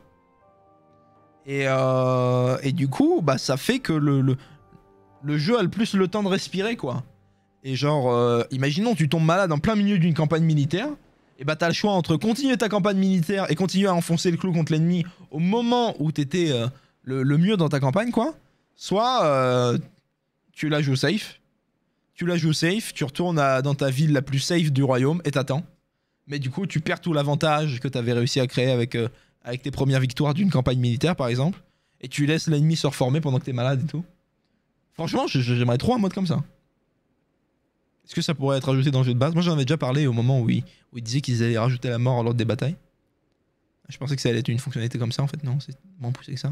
Et du coup, bah ça fait que le jeu a le plus le temps de respirer quoi. Et genre, imaginons tu tombes malade en plein milieu d'une campagne militaire, et bah t'as le choix entre continuer ta campagne militaire et continuer à enfoncer le clou contre l'ennemi au moment où t'étais le mieux dans ta campagne quoi. Soit tu la joues safe, tu retournes dans ta ville la plus safe du royaume et t'attends. Mais du coup, tu perds tout l'avantage que t'avais réussi à créer avec tes premières victoires d'une campagne militaire, par exemple. Et tu laisses l'ennemi se reformer pendant que t'es malade et tout. Franchement, j'aimerais trop un mode comme ça. Est-ce que ça pourrait être ajouté dans le jeu de base? Moi, j'en avais déjà parlé au moment où ils disaient qu'ils allaient rajouter la mort lors des batailles. Je pensais que ça allait être une fonctionnalité comme ça, en fait. Non, c'est moins poussé que ça.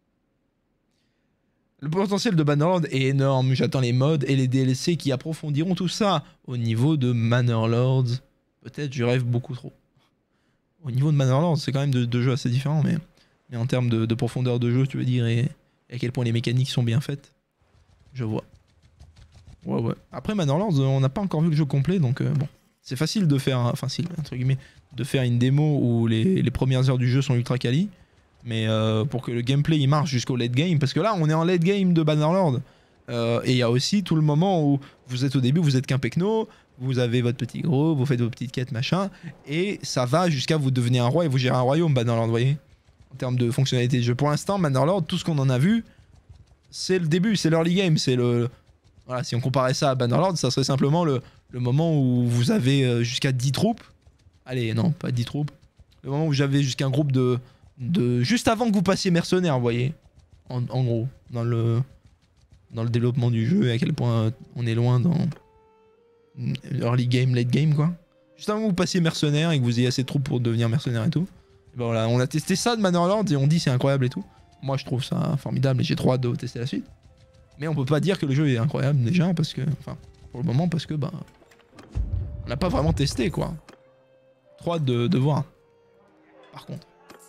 Le potentiel de Bannerlord est énorme. J'attends les mods et les DLC qui approfondiront tout ça. Au niveau de Bannerlord, peut-être je rêve beaucoup trop. Au niveau de Bannerlord, c'est quand même deux jeux assez différents, mais en termes de profondeur de jeu, tu veux dire, et à quel point les mécaniques sont bien faites, je vois. Ouais. Après Bannerlord, on n'a pas encore vu le jeu complet, donc bon. C'est facile de faire, facile, entre guillemets, de faire une démo où les premières heures du jeu sont ultra quali. Mais pour que le gameplay il marche jusqu'au late game, parce que là on est en late game de Bannerlord, et il y a aussi tout le moment où vous êtes au début, vous êtes qu'un pecno, vous avez votre petit gros, vous faites vos petites quêtes machin, et ça va jusqu'à vous devenir un roi et vous gérez un royaume Bannerlord, vous voyez. En termes de fonctionnalité de jeu, pour l'instant Bannerlord, tout ce qu'on en a vu, c'est le début, c'est l'early game, c'est le... Voilà, si on comparait ça à Bannerlord, ça serait simplement le moment où vous avez jusqu'à 10 troupes, allez non, pas 10 troupes, le moment où j'avais jusqu'à un groupe de juste avant que vous passiez mercenaire, vous voyez, en gros, dans le développement du jeu et à quel point on est loin dans early game, late game quoi. Juste avant que vous passiez mercenaire et que vous ayez assez de troupes pour devenir mercenaire et tout. Et ben voilà, on a testé ça de Mannerlord et on dit c'est incroyable et tout. Moi je trouve ça formidable et j'ai trop hâte de tester la suite. Mais on peut pas dire que le jeu est incroyable déjà parce que, enfin pour le moment parce que bah on n'a pas vraiment testé quoi. Trop hâte de voir. Par contre.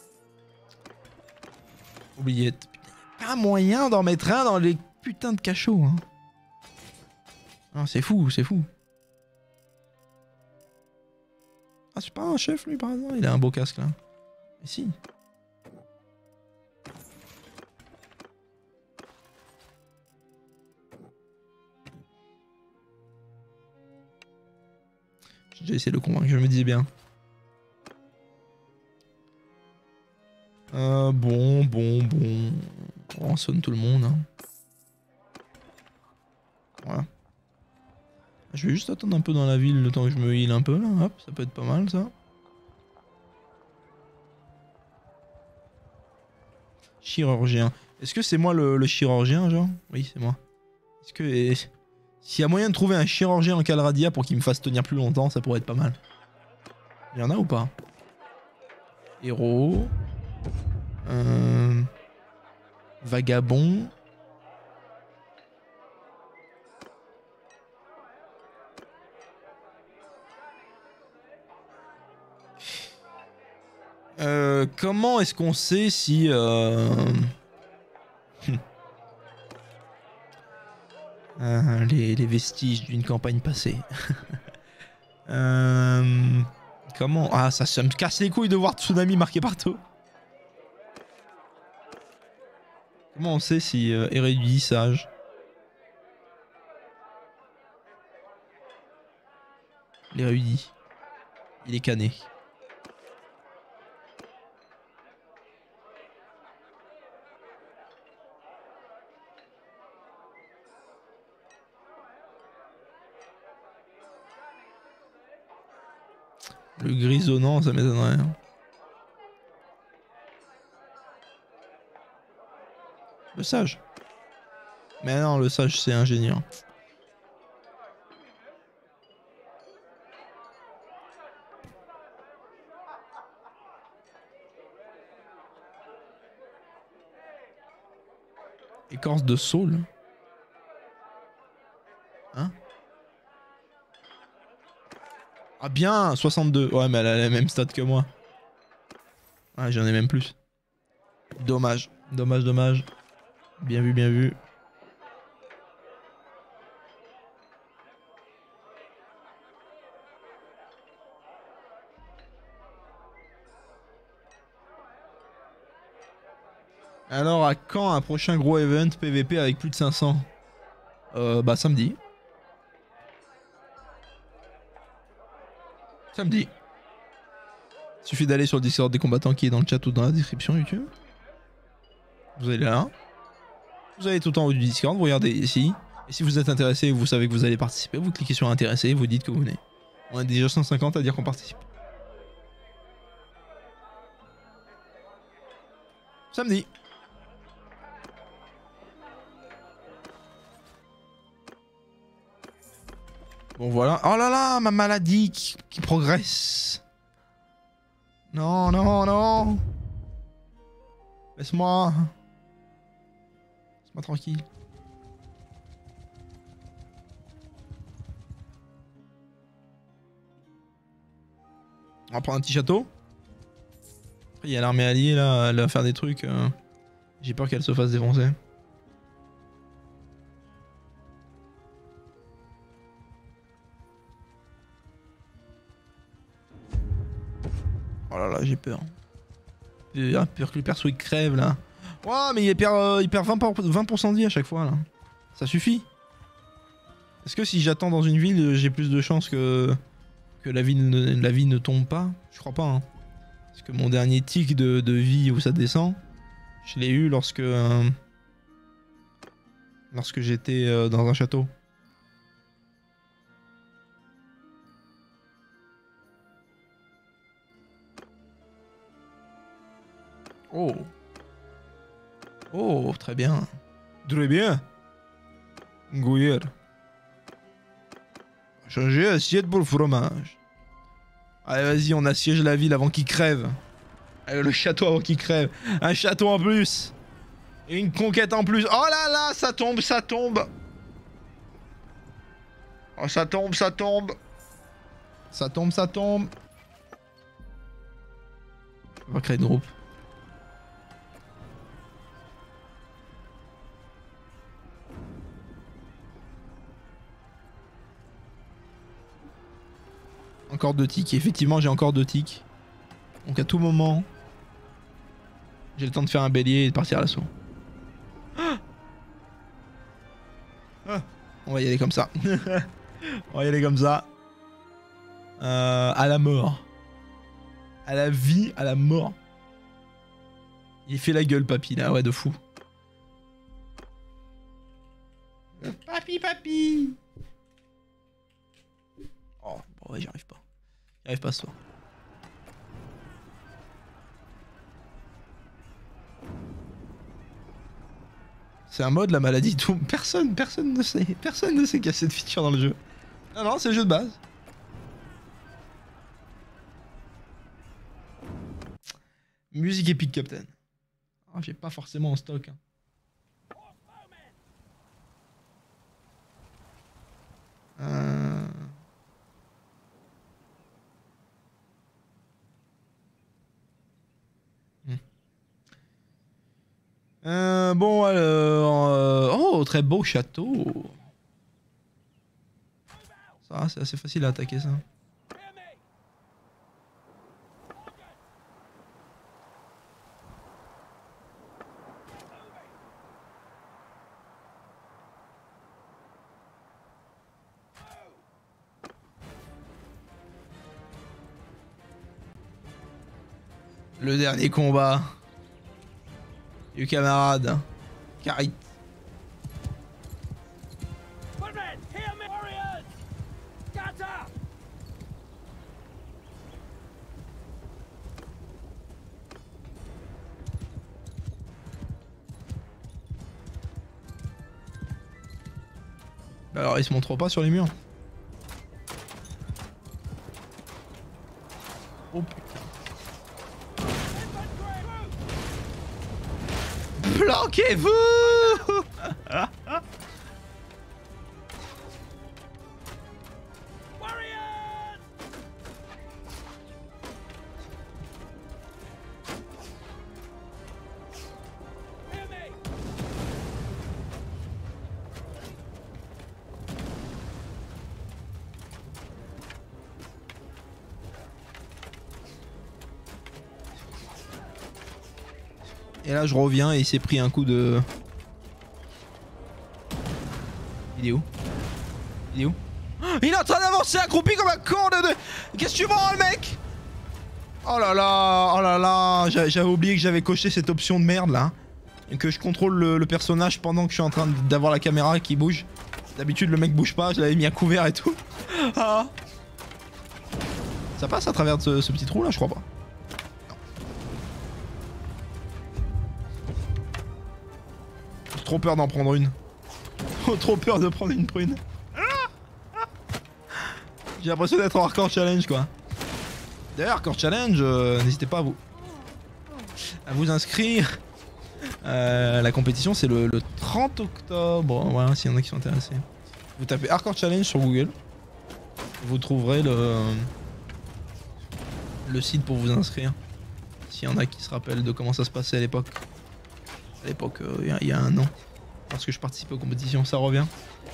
Oubliette. Pas moyen d'en mettre un dans les putains de cachots hein. Ah, c'est fou, c'est fou. Ah, c'est pas un chef lui par hasard? Il a un beau casque là. Mais si. J'ai déjà essayé de le convaincre, je me disais bien. Bon. On rançonne tout le monde. Hein. Voilà. Je vais juste attendre un peu dans la ville le temps que je me heal un peu là. Hop, ça peut être pas mal ça. Chirurgien. Est-ce que c'est moi le chirurgien genre? Oui, c'est moi. Est-ce que... S'il y a moyen de trouver un chirurgien en Calradia pour qu'il me fasse tenir plus longtemps, ça pourrait être pas mal. Il y en a ou pas? Héros. Vagabond. Comment est-ce qu'on sait si... les vestiges d'une campagne passée. Comment... Ah, ça me casse les couilles de voir Tsunami marqué partout. Comment on sait si érudit, sage? L'érudit. Il est cané. Le grisonnant, ça m'étonnerait. Le sage. Mais non, le sage, c'est ingénieur. Écorce de saule. Hein? Ah bien, 62. Ouais, mais elle a la même stat que moi. Ah, j'en ai même plus. Dommage. Dommage. Bien vu. Alors, à quand un prochain gros event PVP avec plus de 500? Bah, samedi. Samedi. Suffit d'aller sur le Discord des combattants qui est dans le chat ou dans la description YouTube. Vous allez là. Vous allez tout en haut du Discord, vous regardez ici. Et si vous êtes intéressé et vous savez que vous allez participer, vous cliquez sur intéressé et vous dites que vous venez. On a déjà 150 à dire qu'on participe. Samedi. Bon voilà. Oh là là, ma maladie qui progresse. Non. Laisse-moi. Laisse-moi tranquille. On va prendre un petit château. Après, il y a l'armée alliée là, elle va faire des trucs. J'ai peur qu'elle se fasse défoncer. Oh là là, j'ai peur. J'ai peur que le perso il crève là. Ouah, mais il perd 20% de vie à chaque fois là. Ça suffit. Est-ce que si j'attends dans une ville, j'ai plus de chances que la vie ne tombe pas? Je crois pas. Hein. Parce que mon dernier tic de vie où ça descend, je l'ai eu lorsque j'étais dans un château. Oh, très bien. Très bien. Gouillère. Changer assiette pour le fromage. Allez, vas-y, on assiège la ville avant qu'il crève. Allez, le château avant qu'il crève. Un château en plus. Et une conquête en plus. Oh là là, ça tombe, ça tombe. Oh, ça tombe, ça tombe. Ça tombe, ça tombe. On va créer de groupe. Encore 2 tics. Effectivement, j'ai encore 2 tics. Donc à tout moment, j'ai le temps de faire un bélier et de partir à l'assaut. On va y aller comme ça. On va y aller comme ça. À la mort. À la vie, à la mort. Il fait la gueule, papy, là, ouais, de fou. Papy, papy. Oh, bon, ouais, j'y arrive pas. J'y arrive pas ce soir. C'est un mode, la maladie, tout. Personne ne sait. Personne ne sait qu'il y a cette feature dans le jeu. Non, non, c'est le jeu de base. Musique épique, Captain. Oh, j'ai pas forcément en stock. Hein. Bon, alors... Oh, très beau château. Ça, c'est assez facile à attaquer, ça. Le dernier combat du camarade Karit. Bah alors ils se montrent pas sur les murs. Oh putain. Planquez-vous. Et là je reviens et il s'est pris un coup de... Il est où? Il est où? Il est en train d'avancer accroupi comme un con de... Qu'est-ce que tu vends le mec? Oh là là, j'avais oublié que j'avais coché cette option de merde là. Et que je contrôle le personnage pendant que je suis en train d'avoir la caméra qui bouge. D'habitude le mec bouge pas, je l'avais mis à couvert et tout. Ah. Ça passe à travers ce petit trou là? Je crois pas. Trop peur d'en prendre une. Trop peur de prendre une prune. J'ai l'impression d'être en hardcore challenge quoi. D'ailleurs hardcore challenge, n'hésitez pas à vous inscrire. La compétition c'est le 30 octobre. Voilà, s'il y en a qui sont intéressés. Vous tapez hardcore challenge sur Google. Vous trouverez le site pour vous inscrire. S'il y en a qui se rappellent de comment ça se passait à l'époque. À l'époque, il y a un an. Parce que je participais aux compétitions, ça revient.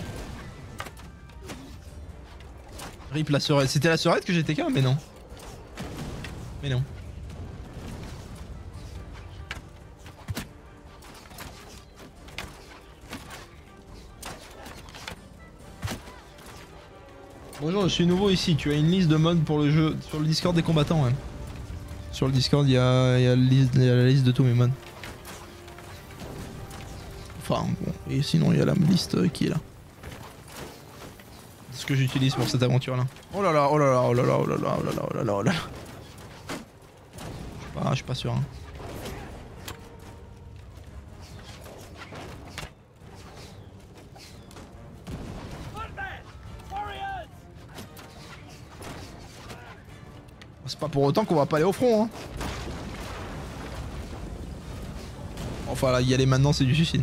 Rip la sœurette. C'était la sœurette que j'étais qu'un, mais non. Mais non. Bonjour, je suis nouveau ici. Tu as une liste de modes pour le jeu sur le Discord des combattants. Ouais. Sur le Discord, il y a la liste de tous mes modes. Enfin, bon. Et sinon, il y a la liste qui est là. C'est ce que j'utilise pour cette aventure là. Oh là là, oh là là, oh là là, oh là là, oh là là, oh là là, oh là là. Je suis pas sûr. Hein. C'est pas pour autant qu'on va pas aller au front, hein. Enfin là, y aller maintenant, c'est du suicide.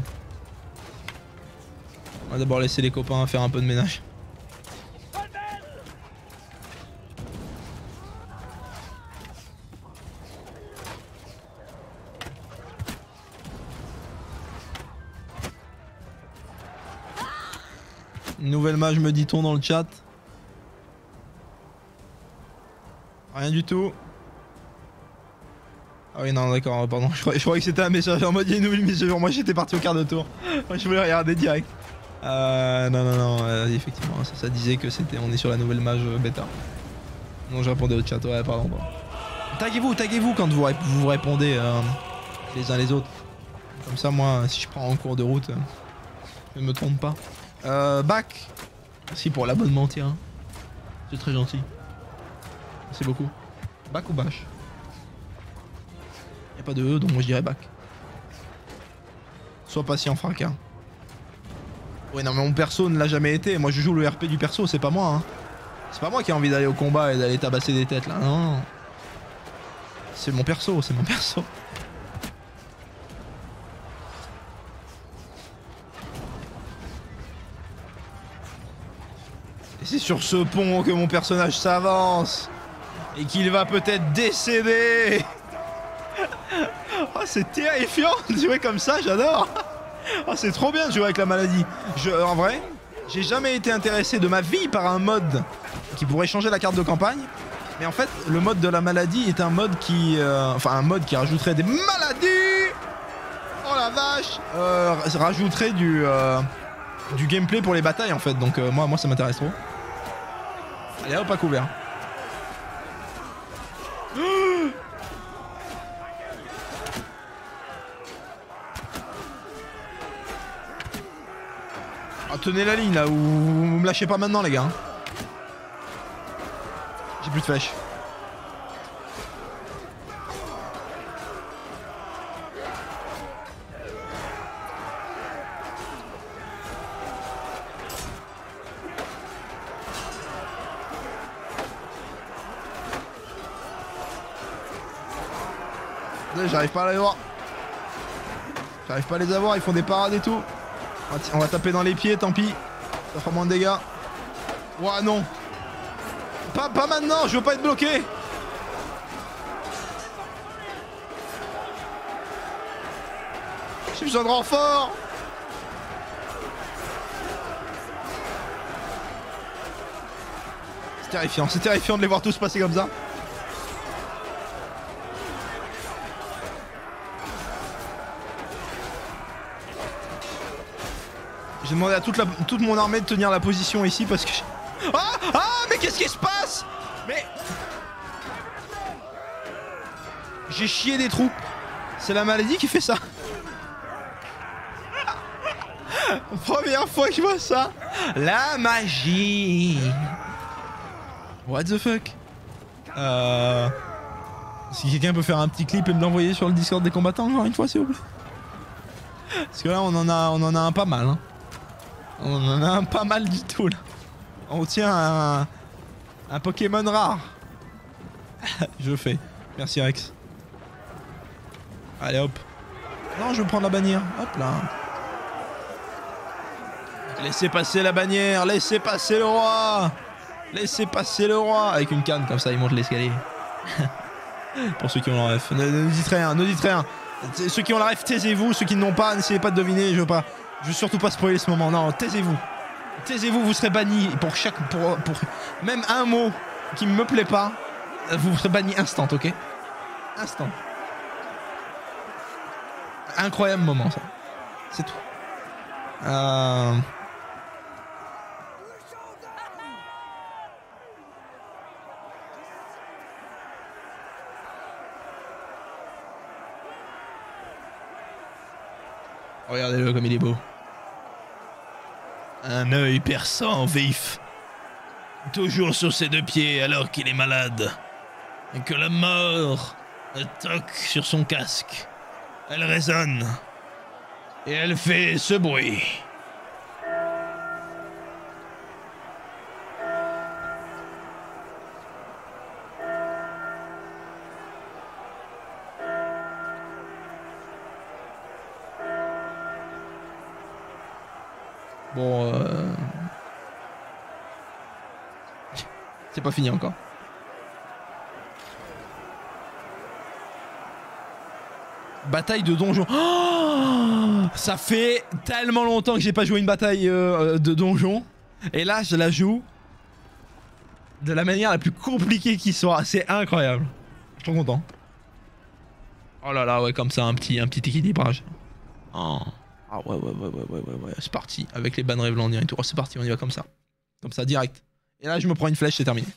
On va d'abord laisser les copains faire un peu de ménage. Nouvelle mage me dit-on dans le chat. Rien du tout. Ah oui non d'accord, pardon, je croyais que c'était un message en mode il y a une nouvelle mise à jour, moi j'étais parti au quart de tour. Moi je voulais regarder direct. Non, effectivement, ça disait que c'était, on est sur la nouvelle mage bêta. Non je répondais au chat, ouais pardon. Taguez-vous quand vous répondez les uns les autres. Comme ça moi, si je prends en cours de route, je ne me trompe pas. Bac. Merci pour l'abonnement, tiens. C'est très gentil. Merci beaucoup. Bac ou bâche? Y'a pas de E, donc moi je dirais bac. Sois patient, fracas. Ouais, non, mais mon perso ne l'a jamais été. Moi je joue le RP du perso, c'est pas moi. Hein. C'est pas moi qui ai envie d'aller au combat et d'aller tabasser des têtes là. Non. C'est mon perso, c'est mon perso. Et c'est sur ce pont que mon personnage s'avance. Et qu'il va peut-être décéder. Oh, c'est terrifiant de jouer comme ça, j'adore. Oh, c'est trop bien de jouer avec la maladie. En vrai, j'ai jamais été intéressé de ma vie par un mode qui pourrait changer la carte de campagne. Mais en fait, le mode de la maladie est un mode qui... enfin, un mode qui rajouterait des maladies. Oh la vache. Rajouterait du gameplay pour les batailles en fait. Donc moi ça m'intéresse trop. Allez hop, à couvert. Ah, tenez la ligne là, ou vous me lâchez pas maintenant les gars. J'ai plus de flèches. J'arrive pas à les voir. J'arrive pas à les avoir, ils font des parades et tout. On va taper dans les pieds, tant pis. Ça fera moins de dégâts. Ouah non. Pas maintenant, je veux pas être bloqué. J'ai besoin de renfort. C'est terrifiant de les voir tous passer comme ça. J'ai demandé à toute mon armée de tenir la position ici parce que... Ah mais qu'est-ce qui se passe? Mais... J'ai chié des troupes. C'est la maladie qui fait ça. Première fois que je vois ça. La magie. What the fuck? Si quelqu'un peut faire un petit clip et me l'envoyer sur le Discord des combattants encore une fois s'il vous plaît. Parce que là on en a un pas mal hein. On en a un pas mal du tout là. On tient un Pokémon rare. Je fais. Merci Rex. Allez hop. Non je veux prendre la bannière. Hop là. Laissez passer la bannière. Laissez passer le roi. Laissez passer le roi. Avec une canne comme ça il monte l'escalier. Pour ceux qui ont la ref. Ne dites rien, ne dites rien. Ceux qui ont la ref, taisez-vous. Ceux qui n'ont pas, n'essayez pas de deviner. Je veux surtout pas spoiler ce moment. Non, taisez-vous. Taisez-vous, vous serez banni pour même un mot qui me plaît pas. Vous serez banni instant, ok? Instant. Incroyable moment ça. C'est tout. Regardez-le comme il est beau. Un œil perçant, vif. Toujours sur ses deux pieds alors qu'il est malade. Et que la mort toque sur son casque. Elle résonne. Et elle fait ce bruit. Bon, c'est pas fini encore. Bataille de donjon. Oh, ça fait tellement longtemps que j'ai pas joué une bataille de donjon. Et là, je la joue de la manière la plus compliquée qui soit. C'est incroyable. Je suis trop content. Oh là là, ouais, comme ça, un petit équilibrage. Oh. Ah ouais, c'est parti. Avec les bannes Revlandir et tout. Oh, c'est parti, on y va comme ça. Comme ça, direct. Et là, je me prends une flèche, c'est terminé.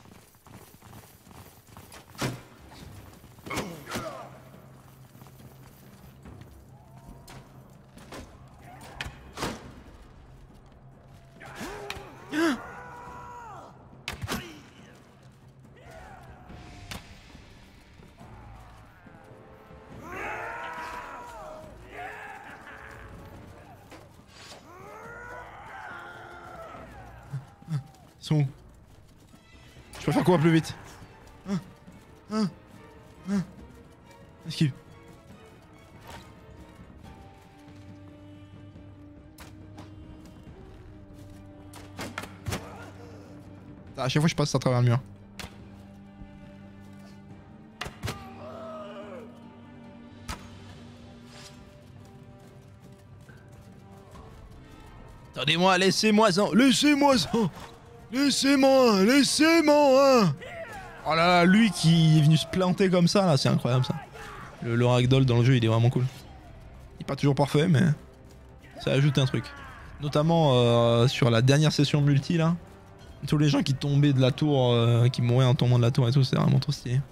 Sont où? Je peux faire quoi plus vite? Esquive. À chaque fois je passe à travers le mur. Attendez-moi, laissez-moi-en. Laissez-moi. Oh là là, lui qui est venu se planter comme ça, là, c'est incroyable ça. Le ragdoll dans le jeu, il est vraiment cool. Il est pas toujours parfait, mais ça ajoute un truc. Notamment sur la dernière session multi, là. Tous les gens qui tombaient de la tour, qui mouraient en tombant de la tour et tout, c'est vraiment trop stylé.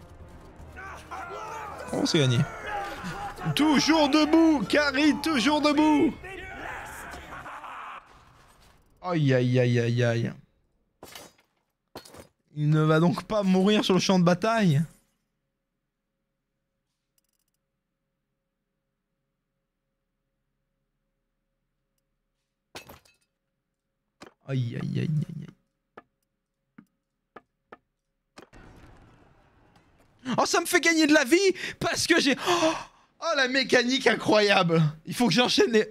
Oh, c'est gagné. Toujours debout, Carrie, toujours debout. Aïe aïe aïe aïe aïe. Il ne va donc pas mourir sur le champ de bataille. Aïe aïe aïe aïe aïe. Oh, ça me fait gagner de la vie parce que j'ai... Oh, la mécanique incroyable. Il faut que j'enchaîne les...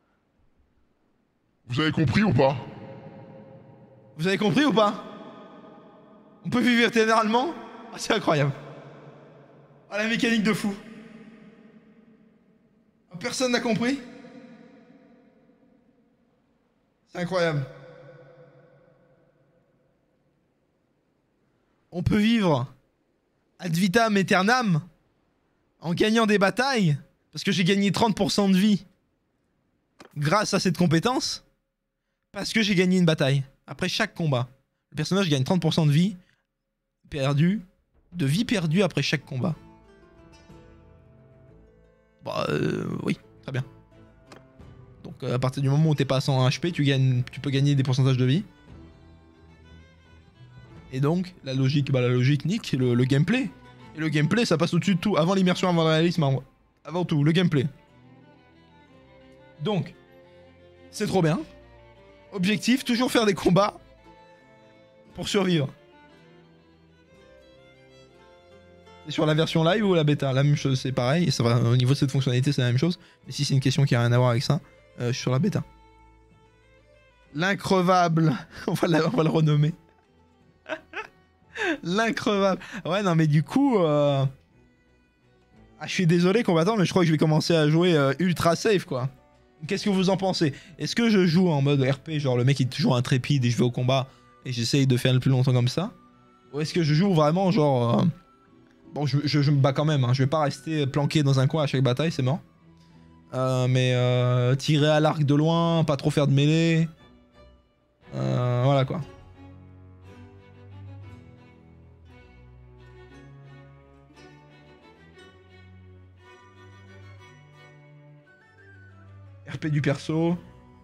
Vous avez compris ou pas? Vous avez compris ou pas? On peut vivre éternellement? Ah, c'est incroyable. Ah, la mécanique de fou. Personne n'a compris? C'est incroyable. On peut vivre ad vitam aeternam en gagnant des batailles parce que j'ai gagné 30% de vie grâce à cette compétence parce que j'ai gagné une bataille après chaque combat. Le personnage gagne 30% de vie perdue après chaque combat. Bah oui, très bien. Donc à partir du moment où t'es pas à 100 HP, tu peux gagner des pourcentages de vie. Et donc, la logique nique le gameplay. Et le gameplay, ça passe au-dessus de tout. Avant l'immersion, avant le réalisme, avant tout, le gameplay. Donc, c'est trop bien. Objectif, toujours faire des combats pour survivre. Et sur la version live ou la bêta, la même chose, c'est pareil. Et ça va, au niveau de cette fonctionnalité, c'est la même chose. Mais si c'est une question qui a rien à voir avec ça, je suis sur la bêta. L'increvable, on va le renommer. L'increvable. Ouais, non, mais du coup... Ah, je suis désolé, combattant, mais je crois que je vais commencer à jouer ultra safe, quoi. Qu'est-ce que vous en pensez? Est-ce que je joue en mode RP, genre le mec est toujours intrépide et je vais au combat et j'essaye de faire le plus longtemps comme ça? Ou est-ce que je joue vraiment, genre... Bon, je me bats quand même, hein. Je vais pas rester planqué dans un coin à chaque bataille, c'est mort. Mais tirer à l'arc de loin, pas trop faire de mêlée... voilà, quoi. RP du perso.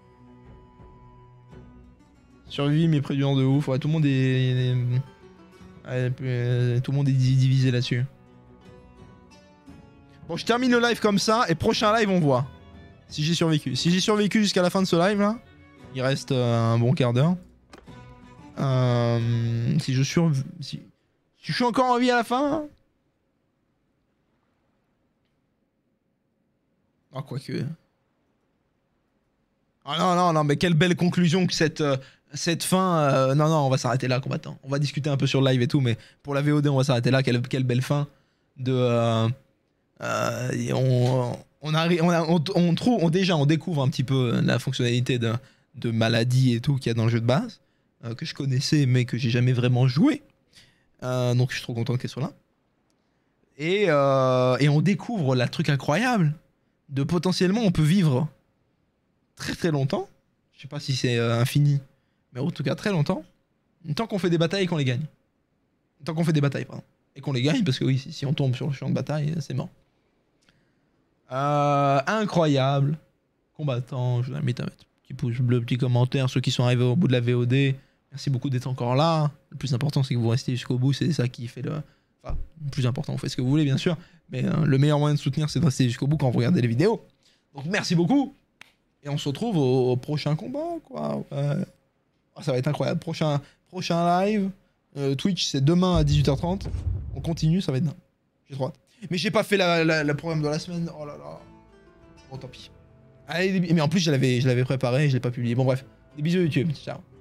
Survie mais préduisant de ouf. Ouais, tout le monde est... tout le monde est divisé là-dessus. Bon, je termine le live comme ça et prochain live on voit. Si j'ai survécu. Si j'ai survécu jusqu'à la fin de ce live là, il reste un bon quart d'heure. Si je suis encore en vie à la fin. Ah, quoique. Ah non, non, non, mais quelle belle conclusion que cette fin. Non, non, on va s'arrêter là, combattant. On va discuter un peu sur le live et tout, mais pour la VOD, on va s'arrêter là. Quelle belle fin de. Et on découvre un petit peu la fonctionnalité de maladie et tout qu'il y a dans le jeu de base, que je connaissais mais que j'ai jamais vraiment joué. Donc je suis trop content qu'elle soit là. Et on découvre le truc incroyable de potentiellement on peut vivre très très longtemps. Je sais pas si c'est infini, mais en tout cas très longtemps. Tant qu'on fait des batailles et qu'on les gagne. Tant qu'on fait des batailles, pardon. Et qu'on les gagne, parce que oui, si on tombe sur le champ de bataille, c'est mort. Incroyable. Combattant, je vous invite à mettre un petit pouce bleu, petit commentaire, ceux qui sont arrivés au bout de la VOD. Merci beaucoup d'être encore là. Le plus important, c'est que vous restez jusqu'au bout, c'est ça qui fait le... Enfin, le plus important, vous faites ce que vous voulez, bien sûr. Mais le meilleur moyen de soutenir, c'est de rester jusqu'au bout quand vous regardez les vidéos. Donc merci beaucoup. Et on se retrouve au prochain combat, quoi. Ouais. Ça va être incroyable. Prochain live. Twitch, c'est demain à 18h30. On continue, ça va être dingue. J'ai trop hâte. Mais j'ai pas fait le programme de la semaine. Oh là là. Bon, tant pis. Allez, mais en plus, je l'avais préparé et je l'ai pas publié. Bon, bref. Des bisous YouTube. Ciao.